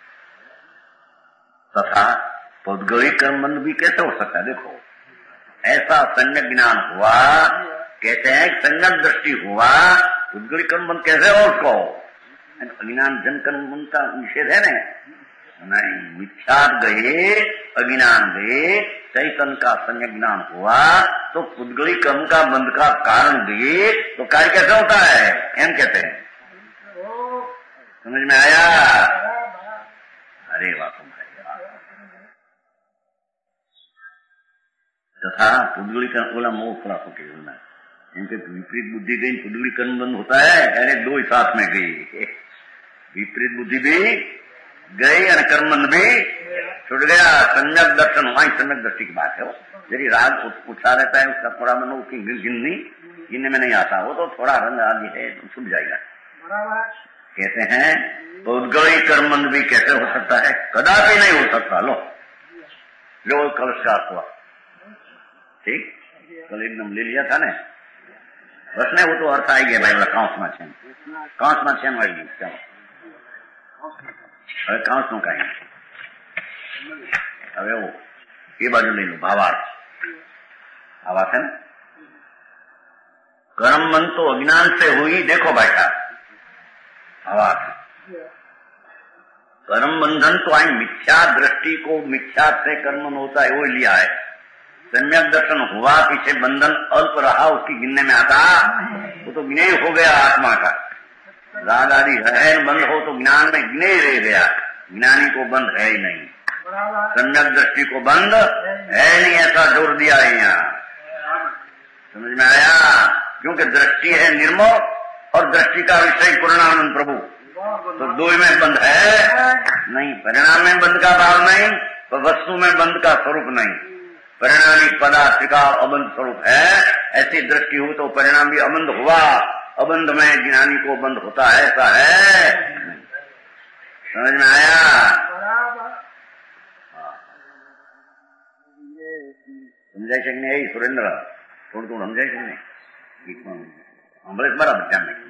तथा पौद्गलिक कर्मबंध भी कैसे हो सकता है। देखो ऐसा सम्यक ज्ञान हुआ, कहते हैं सम्यक दृष्टि हुआ, पौद्गलिक कर्मबंध कैसे हो उसको। अज्ञान जन कर्मबंध का निषेध है नहीं, मिथ्यात गए, अज्ञान गए, चैतन्य का सम्यक ज्ञान हुआ तो पौद्गलिक कर्म का बंध का कारण गए तो कार्य कैसे होता है, एम कहते हैं। समझ में आया। अरे वाह तुम्हारे तथा पुद्गलिक बोला मोह थोड़ा होके होना, इनके विपरीत बुद्धि गई, पुद्गलिक कर्म बंद होता है। अरे दो ही साथ में गई, विपरीत बुद्धि भी गई और कर्म बंद भी छूट गया। सम्यक दर्शन हुआ, सम्यक दृष्टि की बात है। वो यदि राग उठा रहता है उसका थोड़ा मन उसकी गिनने में नहीं आता, वो तो थोड़ा रंग आदि है छूट जाएगा। कहते हैं पौद्गलिक कर्म बंद भी कैसे हो सकता है, कदापि नहीं हो सकता। लो कलश का हुआ, ठीक, कल एकदम ले लिया था ने बस ने, वो तो अर्थ आई गया भाई, बोला कांस में छेन वाली क्या कांस નું કાંઈ હવે वो ये बाजू ले लो, भावार्थ है ना। कर्म मन तो अज्ञान से हुई, देखो बेटा भावार्थ, कर्म बंधन तो आई मिथ्या दृष्टि को, मिथ्या से कर्म होता है वो लिया है। सम्यक दर्शन हुआ, पीछे बंधन अल्प रहा, उसकी गिनने में आता, वो तो गिने हो गया आत्मा का। राग आदि है बंद हो तो ज्ञान में गिने ही रह गया, ज्ञानी को बंद है ही नहीं, सम्यक दृष्टि को बंद है नहीं, ऐसा जोर दिया है यहाँ। समझ में आया। क्योंकि दृष्टि है निर्मोह और दृष्टि का विषय पूर्णानंद प्रभु, तो दो में बंद है नहीं। परिणाम में बंद का भाव नहीं, तो वस्तु में बंद का स्वरूप नहीं। परिणामी पदार्थ का अबंध स्वरूप है, ऐसी दृष्टि हो तो परिणाम भी अबंध हुआ, अबंध में ज्ञानी को बंद होता है, ऐसा है। समझ में आया। समझाई कि नहीं सुरेंद्र, थोड़ा थोड़ा समझाई कि नहीं, अमृत बराबर ध्यान में।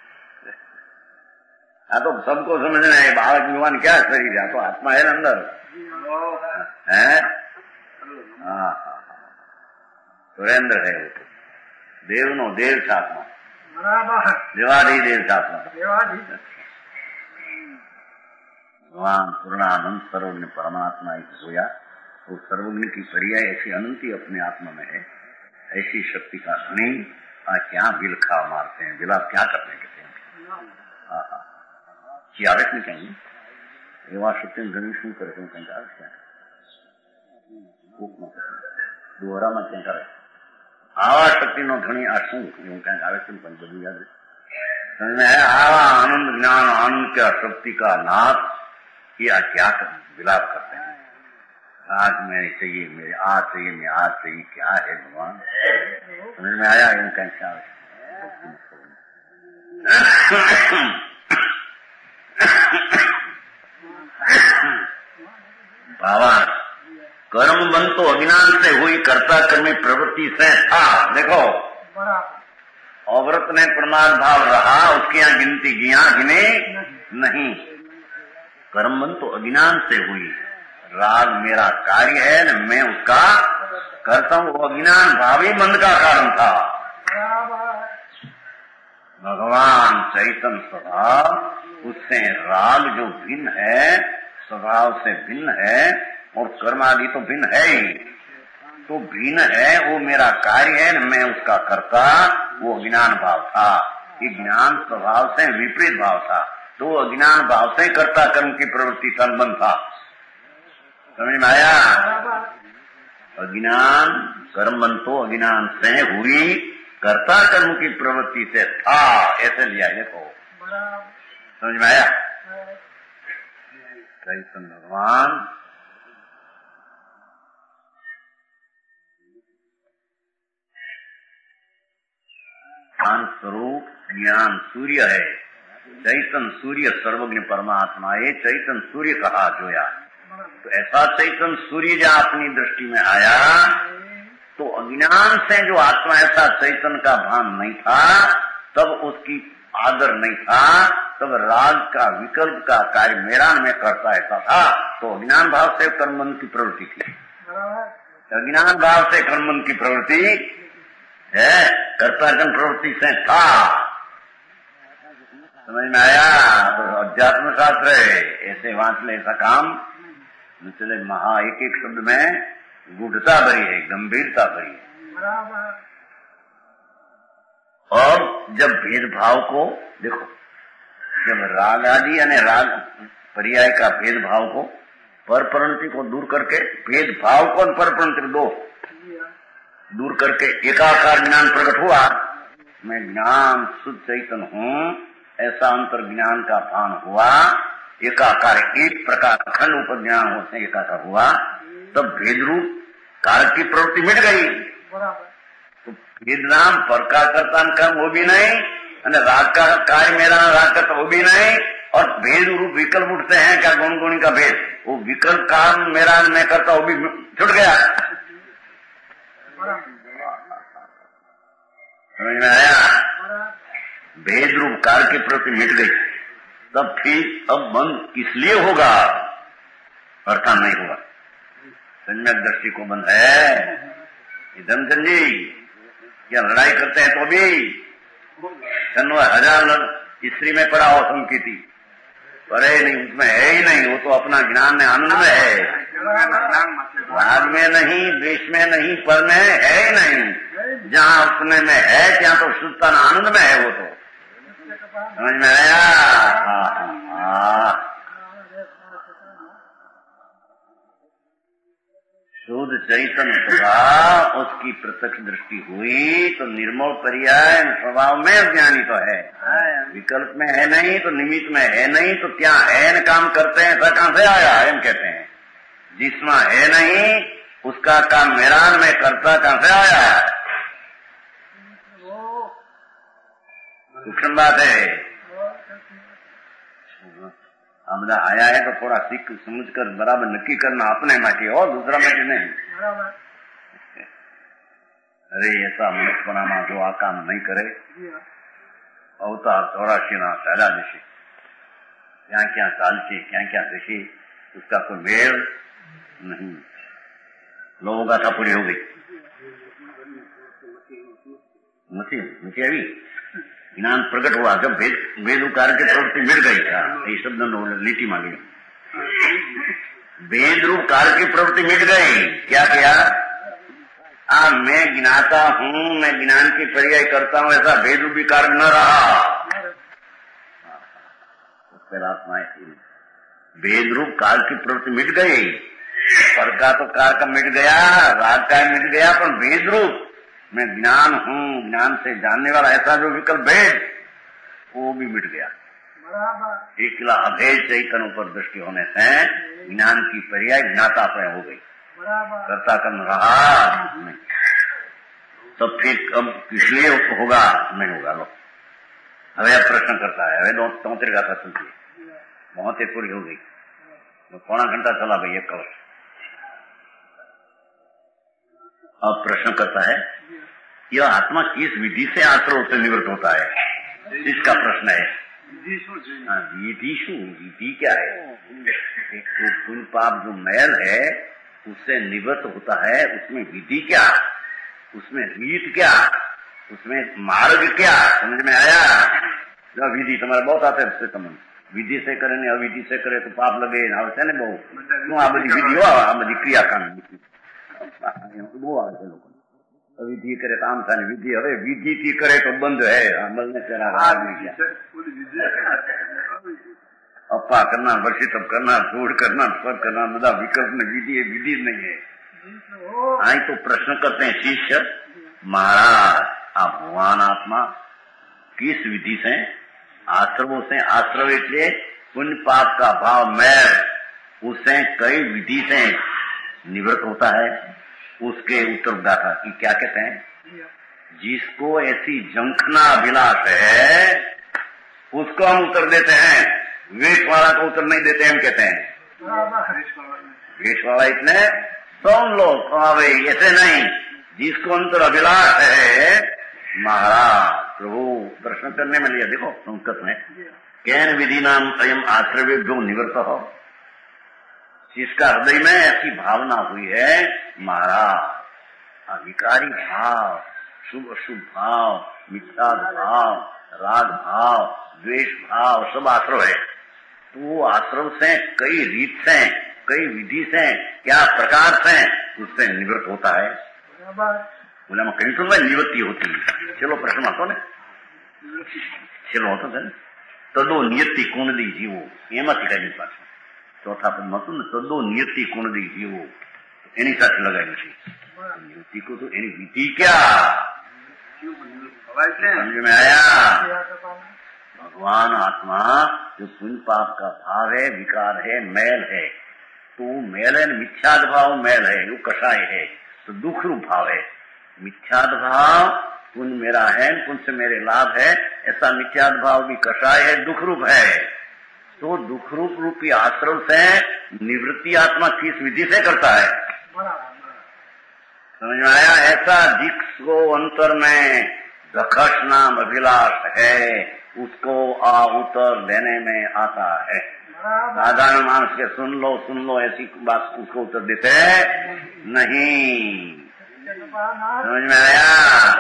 हाँ तो सबको समझना है, बालक युवान क्या शरीर है, तो आत्मा है ना अंदर है। हाँ सुरेंद्र है वो, देव नो देव सात्मा, देवाधी देव सात्मा। भगवान पूर्णानंद सर्वज्ञ परमात्मा एक सोया, वो सर्वज्ञ की पर्याय ऐसी अनंती अपने आत्मा में है, ऐसी शक्ति का धनी क्या बिलखा मारते हैं, बिलाप क्या करते हैं, कहते हैं आवश्यक नहीं कहेंगे एवं शक्ति घनी शू करते हैं, कहीं आवश्यक दोहरा मत क्या करे, आवा शक्ति नो घनी आ शू એવું કઈક આવે છે, પણ બધું યાદ है। आवा आनंद ज्ञान आनंद का शक्ति का नाथ, ये क्या विलाप करते हैं, आज मैं चाहिए, मेरे आज चाहिए, मैं आज चाहिए, क्या है भगवान। समझ में आया। यूं कहीं क्या बाबा कर्म बंद तो अज्ञान से हुई, कर्ता कर्मी प्रवृत्ति से था। देखो अव्रत ने प्रमाद भाव रहा, उसकी यहाँ गिनती गिने नहीं। कर्म बंद तो अज्ञान से हुई, राग मेरा कार्य है न मैं उसका करता हूँ, वो अज्ञान भाव ही बंद का कारण था। भगवान चैतन्य स्वभाव, उससे राग जो भिन्न है, स्वभाव से भिन्न है, और कर्म आदि तो भिन्न है ही, तो भिन्न है, वो मेरा कार्य है न मैं उसका करता, वो अज्ञान भाव था। ये ज्ञान स्वभाव से विपरीत भाव था, तो अज्ञान भाव से कर्ता कर्म की प्रवृत्ति संबंध था। समझ में आया। अज्ञान कर्म तो अज्ञान से हुई, कर्ता कर्म की प्रवृत्ति से था, ऐसे लिया। देखो समझ में आया। चैतन्य भगवान ज्ञान स्वरूप ज्ञान सूर्य है, चैतन सूर्य सर्वज्ञ परमात्मा, ये चैतन सूर्य कहा जोया। तो ऐसा चैतन सूर्य जब अपनी दृष्टि में आया तो अज्ञान से जो आत्मा ऐसा चैतन का भान नहीं था, तब उसकी आदर नहीं था, तब राग का विकल्प का कार्य मेरा में करता ऐसा था। तो अज्ञान भाव से कर्मन की प्रवृत्ति थी, अज्ञान भाव से कर्मन की प्रवृत्ति है, कर्तार्पण प्रवृत्ति से था। समझ में आया? तो अध्यात्म शास्त्र है, ऐसे वांच ले ऐसा काम चले। महा एक एक शब्द में गूढ़ता भरी है, गंभीरता भरी है। और जब भेदभाव को देखो, जब राग आदि यानी राग पर्याय का भेदभाव को, परप्रणति को दूर करके, भेदभाव को और परप्रणति दो दूर करके एकाकार ज्ञान प्रकट हुआ। मैं ज्ञान शुद्ध चैतन हूँ, ऐसा अंतर ज्ञान का भान हुआ। एकाकार एक प्रकार अखंड उप ज्ञान होते एकाकार हुआ, तब भेद रूप कारक की प्रवृत्ति मिट गई। तो भेद नाम परका करता कर्म वो भी नहीं, राग का कार्य मेरा राग करता वो भी नहीं, और भेद रूप विकल्प उठते हैं क्या गुण गुणी का भेद, वो विकल्प काम मेरा मैं करता वो भी छुट गया। समझ में आया? भेद रूप कार्य की प्रवृत्ति मिट गई, तब फिर अब बंद किस लिए होगा? अर्थात नहीं होगा। सम्यक दृष्टि को बंद है। धमचंद जी क्या लड़ाई करते हैं तो भी 1000 स्त्री में पड़ा हो संकीति, पर नहीं, उसमें है ही नहीं, वो तो अपना ज्ञान में आनंद में है, राग में नहीं, द्वेष में नहीं, पर में है ही नहीं। जहाँ अपने में है ત્યાં तो शुद्धता आनंद में है। वो तो समझ में आया? शुद्ध चैतन्य स्वभाव, उसकी प्रत्यक्ष दृष्टि हुई तो निर्मल पर्याय स्वभाव में अज्ञानी तो है, विकल्प में है नहीं, तो निमित्त में है नहीं, तो क्या है काम करते हैं, ऐसा कहां से आया? हम कहते हैं जिसमें है नहीं उसका काम मेरा में करता कहां से आया? सूक्ष्म बात है। हम બધા आया है तो थोड़ा सीख समझ कर बराबर नक्की करना अपने माटी और दूसरा माटी नहीं। अरे ऐसा मनुष्यपना जो आ काम नहीं करे, अवतार 84 ना चाला जैसे क्या क्या चालचे क्या क्या देखे, उसका कोई मेल नहीं। लोगों का था पूरी हो गई मुझे अभी ज्ञान प्रकट हुआ, जब भेद उकार के प्रवृत्ति मिट गई। ये शब्द लीटी मांगी, भेद रूप कार्य की प्रवृत्ति मिट गई। क्या किया? मैं ज्ञाता हूँ, मैं ज्ञान की पर्याय करता हूँ, ऐसा भेद रूपी कार्य न रहा। आत्मा भेद रूप कार्य की प्रवृत्ति मिट गई। पर का तो कार्य का मिट गया, राग का मिट गया, पर भेद रूप मैं ज्ञान हूँ, ज्ञान से जानने वाला ऐसा जो विकल्प भेद, वो भी मिट गया। एकला अभेद चैतन्य पर दृष्टि होने से ज्ञान की पर्याय ज्ञाता पर हो गई, करता कर्म रहा नहीं। तब फिर अब किस लिए होगा? नहीं होगा। लो हमें अब प्रश्न करता है, हमें 73 गाथा चलती है, बहुत ही पूरी हो गई, तो पौना घंटा चला भाई एक कवर। अब प्रश्न करता है, यह आत्मा किस विधि से आश्रय से निवृत्त होता है? इसका प्रश्न है। विधि क्या है? तो पुण्य पाप जो मैल है उससे निवृत्त होता है, उसमें विधि क्या, उसमें रीत क्या, उसमें मार्ग क्या? समझ में आया? विधि तुम्हारे बहुत आते हैं, उससे संबंध विधि से करे ने अविधि से करे तो पाप लगे ना, वैसे ने बहुत आ बड़ी विधि हो, आ बड़ी क्रियाकांड બહુ આવે છે લોકો વિધિ કરે તો આમ થાય, વિધિ હવે વિધિથી કરે તો બંધ હે અમલ ને તેના અપ્પા करना, वर्षित करना, जोड़ करना, स्वर करना, બધા विकल्प में विधि है, विधि नहीं है। आई तो प्रश्न करते हैं शिष्य, महाराज आप भगवान आत्मा किस विधि से आश्रवों से, आश्रव એટલે पुण्य पाप का भाव मैल उससे कई विधि से निवृत्त होता है। उसके उत्तर दाता कि क्या कहते हैं? जिसको ऐसी जंखना अभिलाष है उसको हम उत्तर देते हैं, वेश वाला को उत्तर नहीं देते, हम कहते हैं वेश वाला इतने सुन लो भाई, ऐसे नहीं। जिसको अंतर अभिलाष है, महाराज प्रभु दर्शन करने में लिया, देखो संस्कृत में कैन विधि नाम अयम आश्रय जो निवृत्त हो, जिसका हृदय में ऐसी भावना हुई है महाराज, अभिकारी भाव, शुभ अशुभ भाव, मिथ्या भाव, राग भाव, द्वेष भाव सब आश्रव है। तो वो आश्रव से कई रीत से, कई विधि से, क्या प्रकार से उससे निवृत्त होता है। बोला मैं कहीं सुन निवृत्ति होती है। चलो प्रश्न आता ने चलो होता है तदो नियति कुंडली जीवो एमांथी कई पाछो चौथा पद में હતું ને તદો નિયતિ કુંડલી જીવો એની સાથે લગાવ્યું છે। નિયતિ को तो એની વિધિ क्या समझ में आया। भगवान आत्मा जो पुण्य पाप का भाव है, विकार है, मैल है, तो मैल है, मिथ्याद भाव मैल है, वो कषाय है, तो दुख रूप भाव है। मिथ्याद भाव पुण्य मेरा है, पुण्य से मेरे लाभ है, ऐसा मिथ्याद भाव भी कषाय है, दुख रूप है। तो दुख रूप रूपी आश्रम से निवृत्ति आत्मा किस विधि से करता है, समझ में आया। ऐसा जिसको अंतर में दखश नाम अभिलाष है उसको आ उत्तर देने में आता है। साधारण मानस के सुन लो ऐसी बात उसको उत्तर देते नहीं, समझ में आया।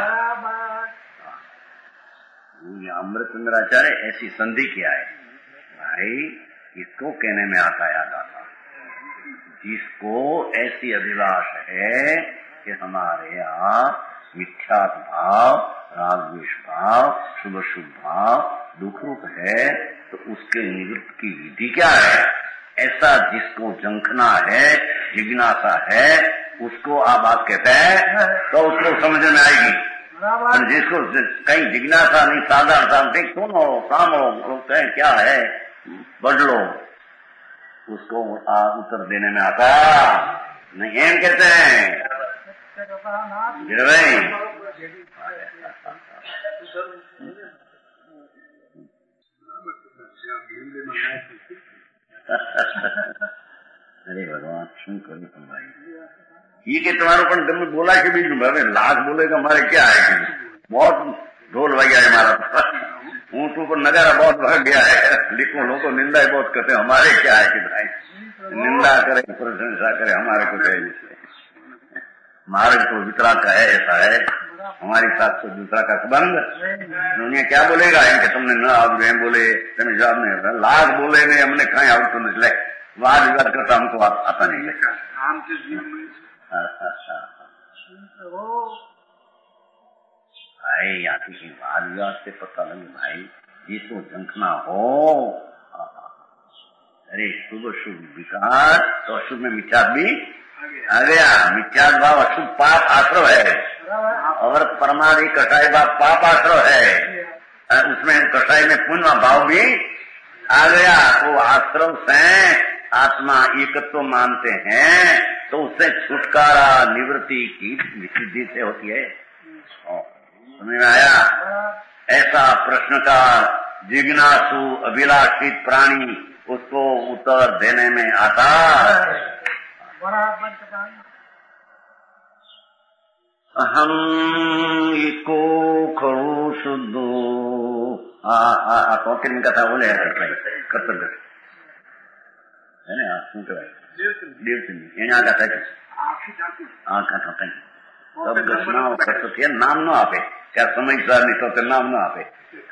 ये अमृत चंद्राचार्य ऐसी संधि किया है भाई, इसको कहने में आता याद आता, जिसको ऐसी अभिलाष है कि हमारे यहाँ मिथ्यात भाव, राग द्वेष भाव, शुभ शुभ भाव, दुख रूप है, तो उसके निवृत्त की विधि क्या है। ऐसा जिसको जंखना है, जिज्ञासा है, उसको आप बात कहते हैं तो उसको समझ में आएगी। और जिसको कहीं जिज्ञासा नहीं, साधारण देख सुनो सामो क्या है बढ़ लो, उसको उत्तर देने में आता नहीं। एम कहते हैं अरे भगवान શું કર્યું તમારી, ये कि तुम्हारे ऊपर तुमने बोला कि भी लाख बोलेगा हमारे क्या है कि बहुत ढोल भाई है हमारा, ऊँट ऊपर नजारा बहुत भाग गया है, लिखो लोग तो निंदा ही बहुत करते हैं, हमारे क्या है कि भाई निंदा करे प्रशंसा करे हमारे को है। महाराज तो वितराग का है, ऐसा है हमारी साथ से दूसरा का संबंध, दुनिया क्या बोलेगा इनके तुमने न आप बोले तुम्हें जवाब नहीं, लाख बोले नहीं हमने कहीं आउट तो नहीं, वाद विवाद करता हमको आता नहीं लिखा। भाई यहाँ की वाद विवाद से पता लगे भाई जिसको जंखना हो, अरे शुभ शुभ विकार तो अशुभ में मिथ्यात भी आ गया। मिथ्यात भाव अशुभ पाप आश्रव है, और परमादि कषाय भाव पाप आश्रव है, उसमें कषाय में पुण्य भाव भी आ गया। तो आश्रव से आत्मा एकत्व मानते हैं तो उससे छुटकारा निवृत्ति की सिद्धि से होती है। समझ में आया। ऐसा प्रश्न का जिज्ञासु अभिलाषित प्राणी उसको उत्तर देने में आता। अहम एको खड़ो शुद्धो पॉकेट कथा बोले कर्तव्य है ना, શું કહેવાય દેવચંદી એને આગા થાય આ કથા કઈ સબ કરતો છે નામ ન આપે કે સમયસર ની તો નામ ન આપે,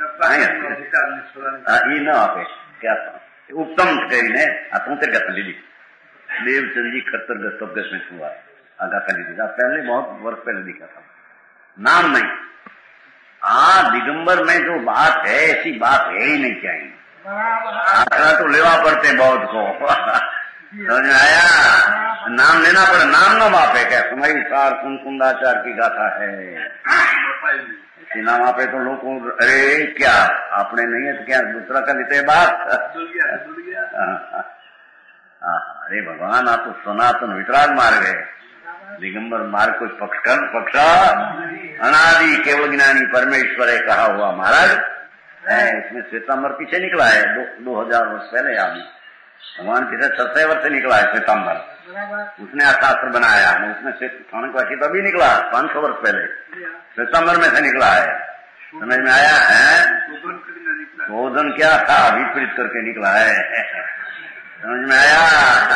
એ ન આપે કે उत्तम કરીને આ 73 गाथा लीधी देवचंद जी खत्तर गस्तोगस में हुआ है, गाथा लीधी पहले बहुत वर्ष पहले लिखा था, नाम नहीं। दिगंबर में जो बात है ऐसी बात है ही नहीं चाहिए, आखिर तो लेवा पड़ते हैं बहुत को, समझ में आया। नाम लेना पड़े, नाम न मापे क्या समय सार कुंदाचार की गाथा है, ऐसी नाम आपे तो लोग अरे क्या आपने नहीं है तो क्या दूसरा का लेते बात। अरे भगवान आप तो सनातन वितराग मार गए, दिगंबर मार्ग को पक्षा अनादि केवल ज्ञानी परमेश्वर है कहा हुआ महाराज है। इसमें श्वेतांबर पीछे निकला है 2000 वर्ष पहले। आदमी भगवान पीछे 600 वर्ष से निकला है श्वेतांबर। उसने शास्त्र बनाया, उसमें चाणक्य तभी निकला 500 वर्ष पहले, श्वेतांबर में से निकला है। समझ में आया है? बोधन क्या था विपरीत करके निकला है। समझ में आया?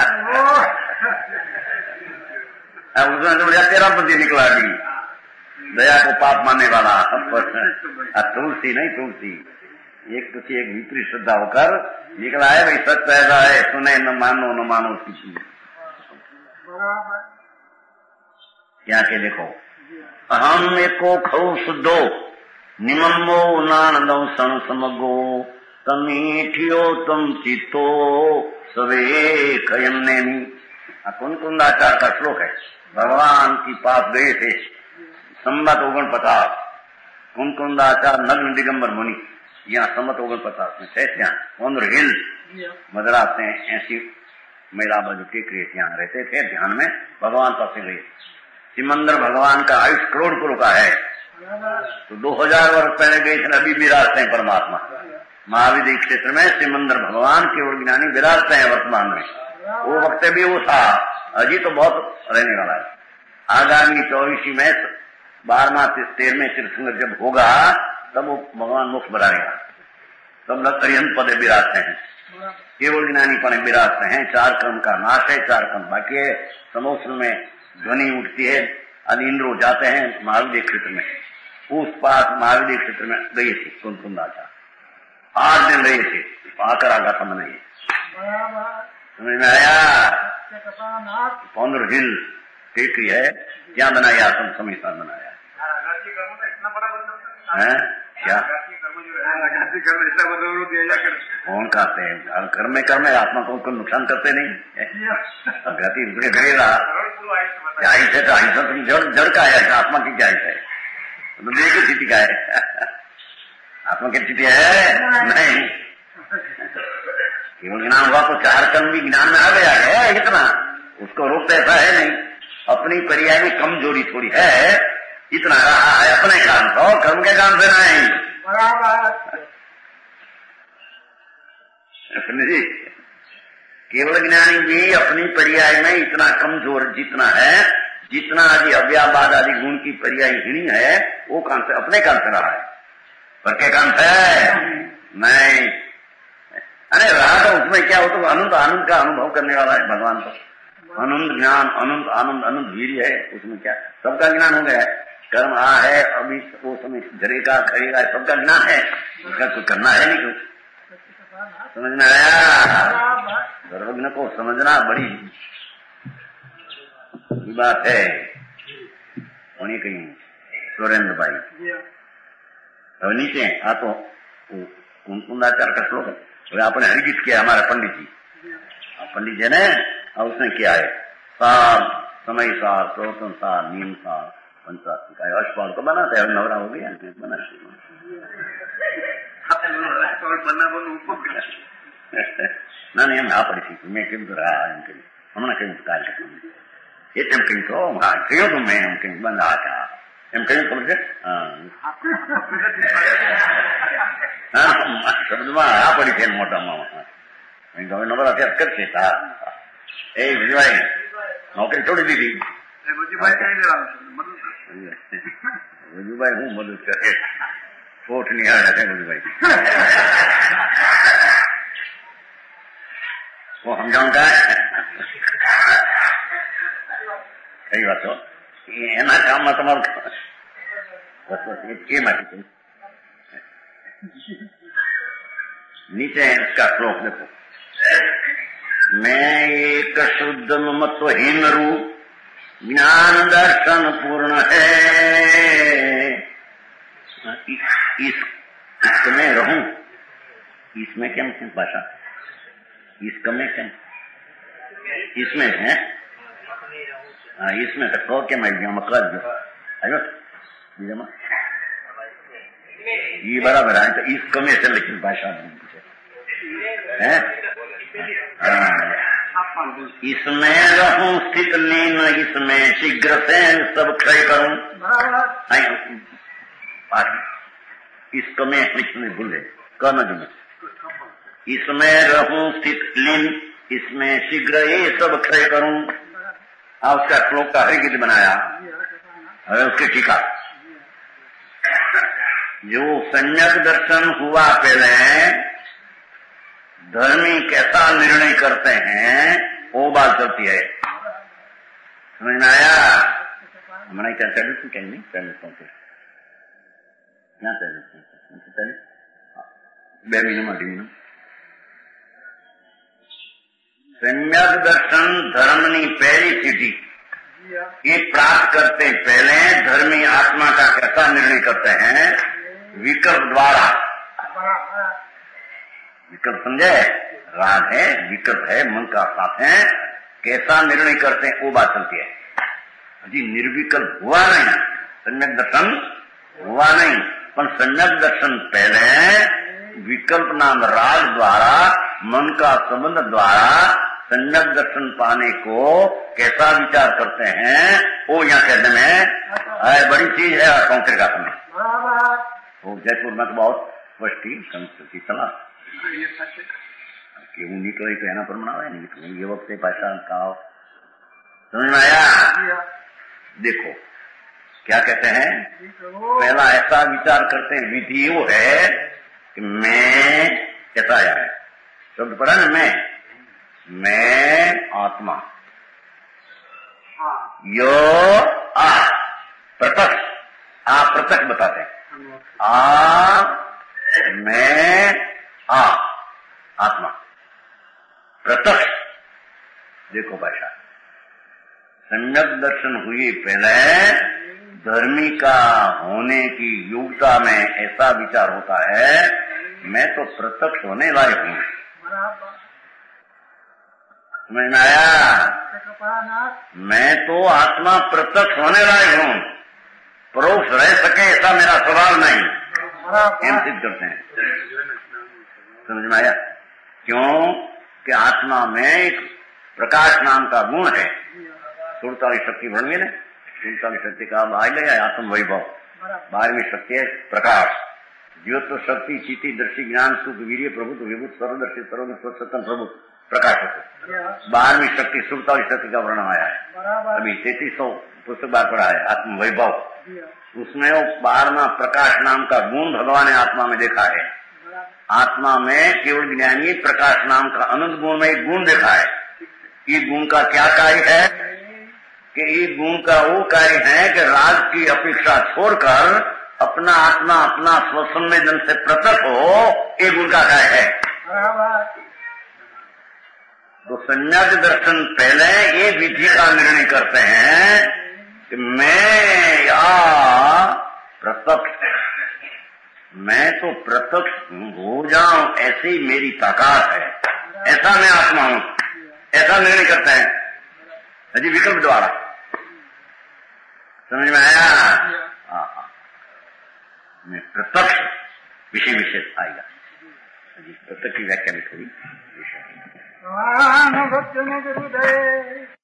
उसमें तो 13 पति निकला भी, दया को पाप मानने वाला। तुलसी नहीं तुलसी, एक तुलसी एक विपरीत श्रद्धा होकर निकला है। भाई सत्य ऐसा है, सुने न मानो किसी। क्या के देखो, अहम एको खौ शुद्धो निमम्मो नानदं सन समगो तमीठियो तम चित्तो सवे खयन्नेमी। कुंकुंदाचार का श्लोक है। भगवान की पास गए थे संवत 49, कुंकुंदाचार नग्न दिगंबर मुनि, यहाँ संवत 49 में चैत्या ऑन हिल मद्रास में ऐसी महिला बाजू टेकरी यहाँ रहते थे ध्यान में। भगवान पास गए। सिमंदर भगवान का 28 करोड़ का है, तो 2000 वर्ष पहले गए थे। अभी विराजते हैं परमात्मा महाविद्य क्षेत्र में। सिमंदर भगवान केवल ज्ञानी विराजते हैं वर्तमान में। वो वक्त भी वो था, अजी तो बहुत रहने वाला है। आगामी 24 में 12वां 13वें तीर्थंकर जब होगा तब वो भगवान मोक्ष बढ़ाएगा। तब अरिहंत पद विराजते हैं, केवल ज्ञानी पद विराजते हैं। 4 कर्म का नाश है, 4 कर्म बाकी है। समोसन में ध्वनि उठती है, इंद्रो जाते हैं महाविद्य क्षेत्र में। उस पास महाविद्य क्षेत्र में गई थी कुंकुंदाचार, 8 दिन रहे थे, आकर आगा समझ नहीं। समझ में आया? पौंद्र हिल टेकरी है, क्या बनाया आश्रम समीसा बनाया है। क्या कौन कहते हैं कर्म में आत्मा को नुकसान करते नहीं। गति बिगड़े गड़ेगा आयुष है तो आयुष तुम जड़ का है, आत्मा की क्या है? तो देह की स्थिति का है, आत्मा की स्थिति है नहीं। केवल ज्ञान हुआ तो 4 कर्म भी ज्ञान में आ गया है, इतना उसको रोकते ऐसा है नहीं। अपनी पर्याय में कमजोरी थोड़ी है, इतना रहा है अपने काम से और कर्म के काम से नहीं। केवल ज्ञानी भी अपनी पर्याय में इतना कमजोर जितना है, जितना आदि अव्याबाद आदि गुण की पर्याय हीणी है, वो काम से अपने काम से रहा है। पर क्या काम से नहीं। अरे रहा तो उसमें क्या हो, तो अनंत आनंद का अनुभव करने वाला है भगवान को। अनंत ज्ञान, अनंत आनंद, अनंत वीर्य है उसमें। क्या सबका ज्ञान हो गया है? कर्म है अभी वो समय झरेगा खरेगा, सबका ज्ञान है, उसका कुछ करना है नहीं। कुछ समझ में आया? सर्वज्ञ को समझना बड़ी बात है। होनी कहीं सुरेंद्र भाई अब नीचे आ तो कुंकुंदाचार का श्लोक है। आपने हरिगीत किया हमारे पंडित जी ने, और उसने किया है सार समय सार प्रोतन सार नीम सार पंचात्मिका अष्टपाल को बनाते हैं। नवरा हो गया बनाते ना नहीं हम पड़ी थी मैं केम तो रहा हमने कहीं कार्य ये तेम कहीं तो हाँ क्यों तो मैं हम कहीं बना था એમ કયું ખબર છે? શબ્દમાં આ પડી છે મોટામાં હવે નવરા ત્યાં કરશે એ વિજયભાઈ નોકરી છોડી દીધી. વિજયભાઈ હું મદદ કરે કોટ નિહાળે છે વિજયભાઈ હું સમજાવું કાંઈ કઈ વાતો એના કામમાં તમારું એ માટે नीचे इसका श्लोक देखो. मैं एक शुद्ध ममत्वहीन रूप ज्ञान दर्शन पूर्ण है इसमें रहूं. इसमें क्या भाषा इसमें क्या इसमें है इसमें तो कहो क्या मैं मतलब ये बराबर है. तो इस कमे से लेकिन भाषा है इसमें रहूं स्थित लीन, इसमें शीघ्र से सब क्षय करूं। इसको मैं इसमें भूले करना जो इसमें रहूं स्थित लीन, इसमें शीघ्र ये सब क्षय करूं। उसका श्लोक का हरिगीत बनाया है उसकी टीका। जो सम्यक दर्शन हुआ पहले धर्मी कैसा निर्णय करते हैं वो बात करती है। समझ में आया? हमारा क्या चल रही कहीं नहीं चल क्या चल 2 મહિનામાં सम्यक दर्शन धर्मनी पहली सीढ़ी ये प्राप्त करते पहले धर्मी आत्मा का कैसा निर्णय करते हैं विकल्प द्वारा। विकल्प समझे? राग है, विकल्प है, मन का साथ है, कैसा निर्णय करते हैं वो बात चलती है। अजी निर्विकल्प हुआ नहीं, सम्यक दर्शन हुआ नहीं, पर सम्यक दर्शन पहले विकल्प नाम राग द्वारा मन का संबंध द्वारा सम्यक दर्शन पाने को कैसा विचार करते हैं वो यहाँ कहने में बड़ी चीज है। कौंकर का समय वो जयपुर में तो बहुत वस्ती संस्कृति चला कि वो निकले तो एना पर मनावे नहीं ये वक्त भाषा का समझ में आया? देखो क्या कहते हैं, पहला ऐसा विचार करते हैं विधि वो है कि मैं कैसा आया है शब्द पढ़ा ना, मैं आत्मा यो आ प्रत्यक्ष प्रत्यक्ष बताते हैं मैं आत्मा प्रत्यक्ष। देखो भाषा सम्यक दर्शन हुई पहले धर्मी का होने की योग्यता में ऐसा विचार होता है मैं तो प्रत्यक्ष होने लायक हूं। समझ में आया? मैं तो आत्मा प्रत्यक्ष होने लायक हूं, परोक्ष रह सके ऐसा मेरा स्वभाव नहीं, हम सिद्ध करते हैं। समझ में आया? क्यों कि आत्मा में एक प्रकाश नाम का गुण है। 47 शक्ति बन गई ना, 47 शक्ति का आ गया आत्म वैभव। 12वीं शक्ति है प्रकाश, ज्योत शक्ति चिति दर्शी ज्ञान सुख वीर्य प्रभुत्व विभुत सर्वदर्शी सर्व सत्संग प्रभु प्रकाश होते। 12वीं शक्ति 47 शक्ति का वर्णन आया है। अभी 3300 पुस्तक बार पढ़ा है आत्म वैभव। उसमें वो 12वां प्रकाश नाम का गुण भगवान ने आत्मा में देखा है। आत्मा में केवल ज्ञानी प्रकाश नाम का अनंत गुण में एक गुण देखा है। ये गुण का क्या कार्य है कि ये गुण का वो कार्य है कि राग की अपेक्षा छोड़कर अपना आत्मा अपना स्वसंवेदन से प्रकट हो, ये गुण का कार्य है। तो संन्यास दर्शन पहले ये विधि का निर्णय करते हैं कि मैं या प्रत्यक्ष, मैं तो प्रत्यक्ष हो जाऊं ऐसी मेरी ताकत है, ऐसा मैं आत्मा हूं, ऐसा निर्णय करते हैं अजी विकल्प द्वारा। समझ में आया? मैं प्रत्यक्ष विषय विशेष आएगा। प्रत्यक्ष की व्याख्या में थोड़ी विषय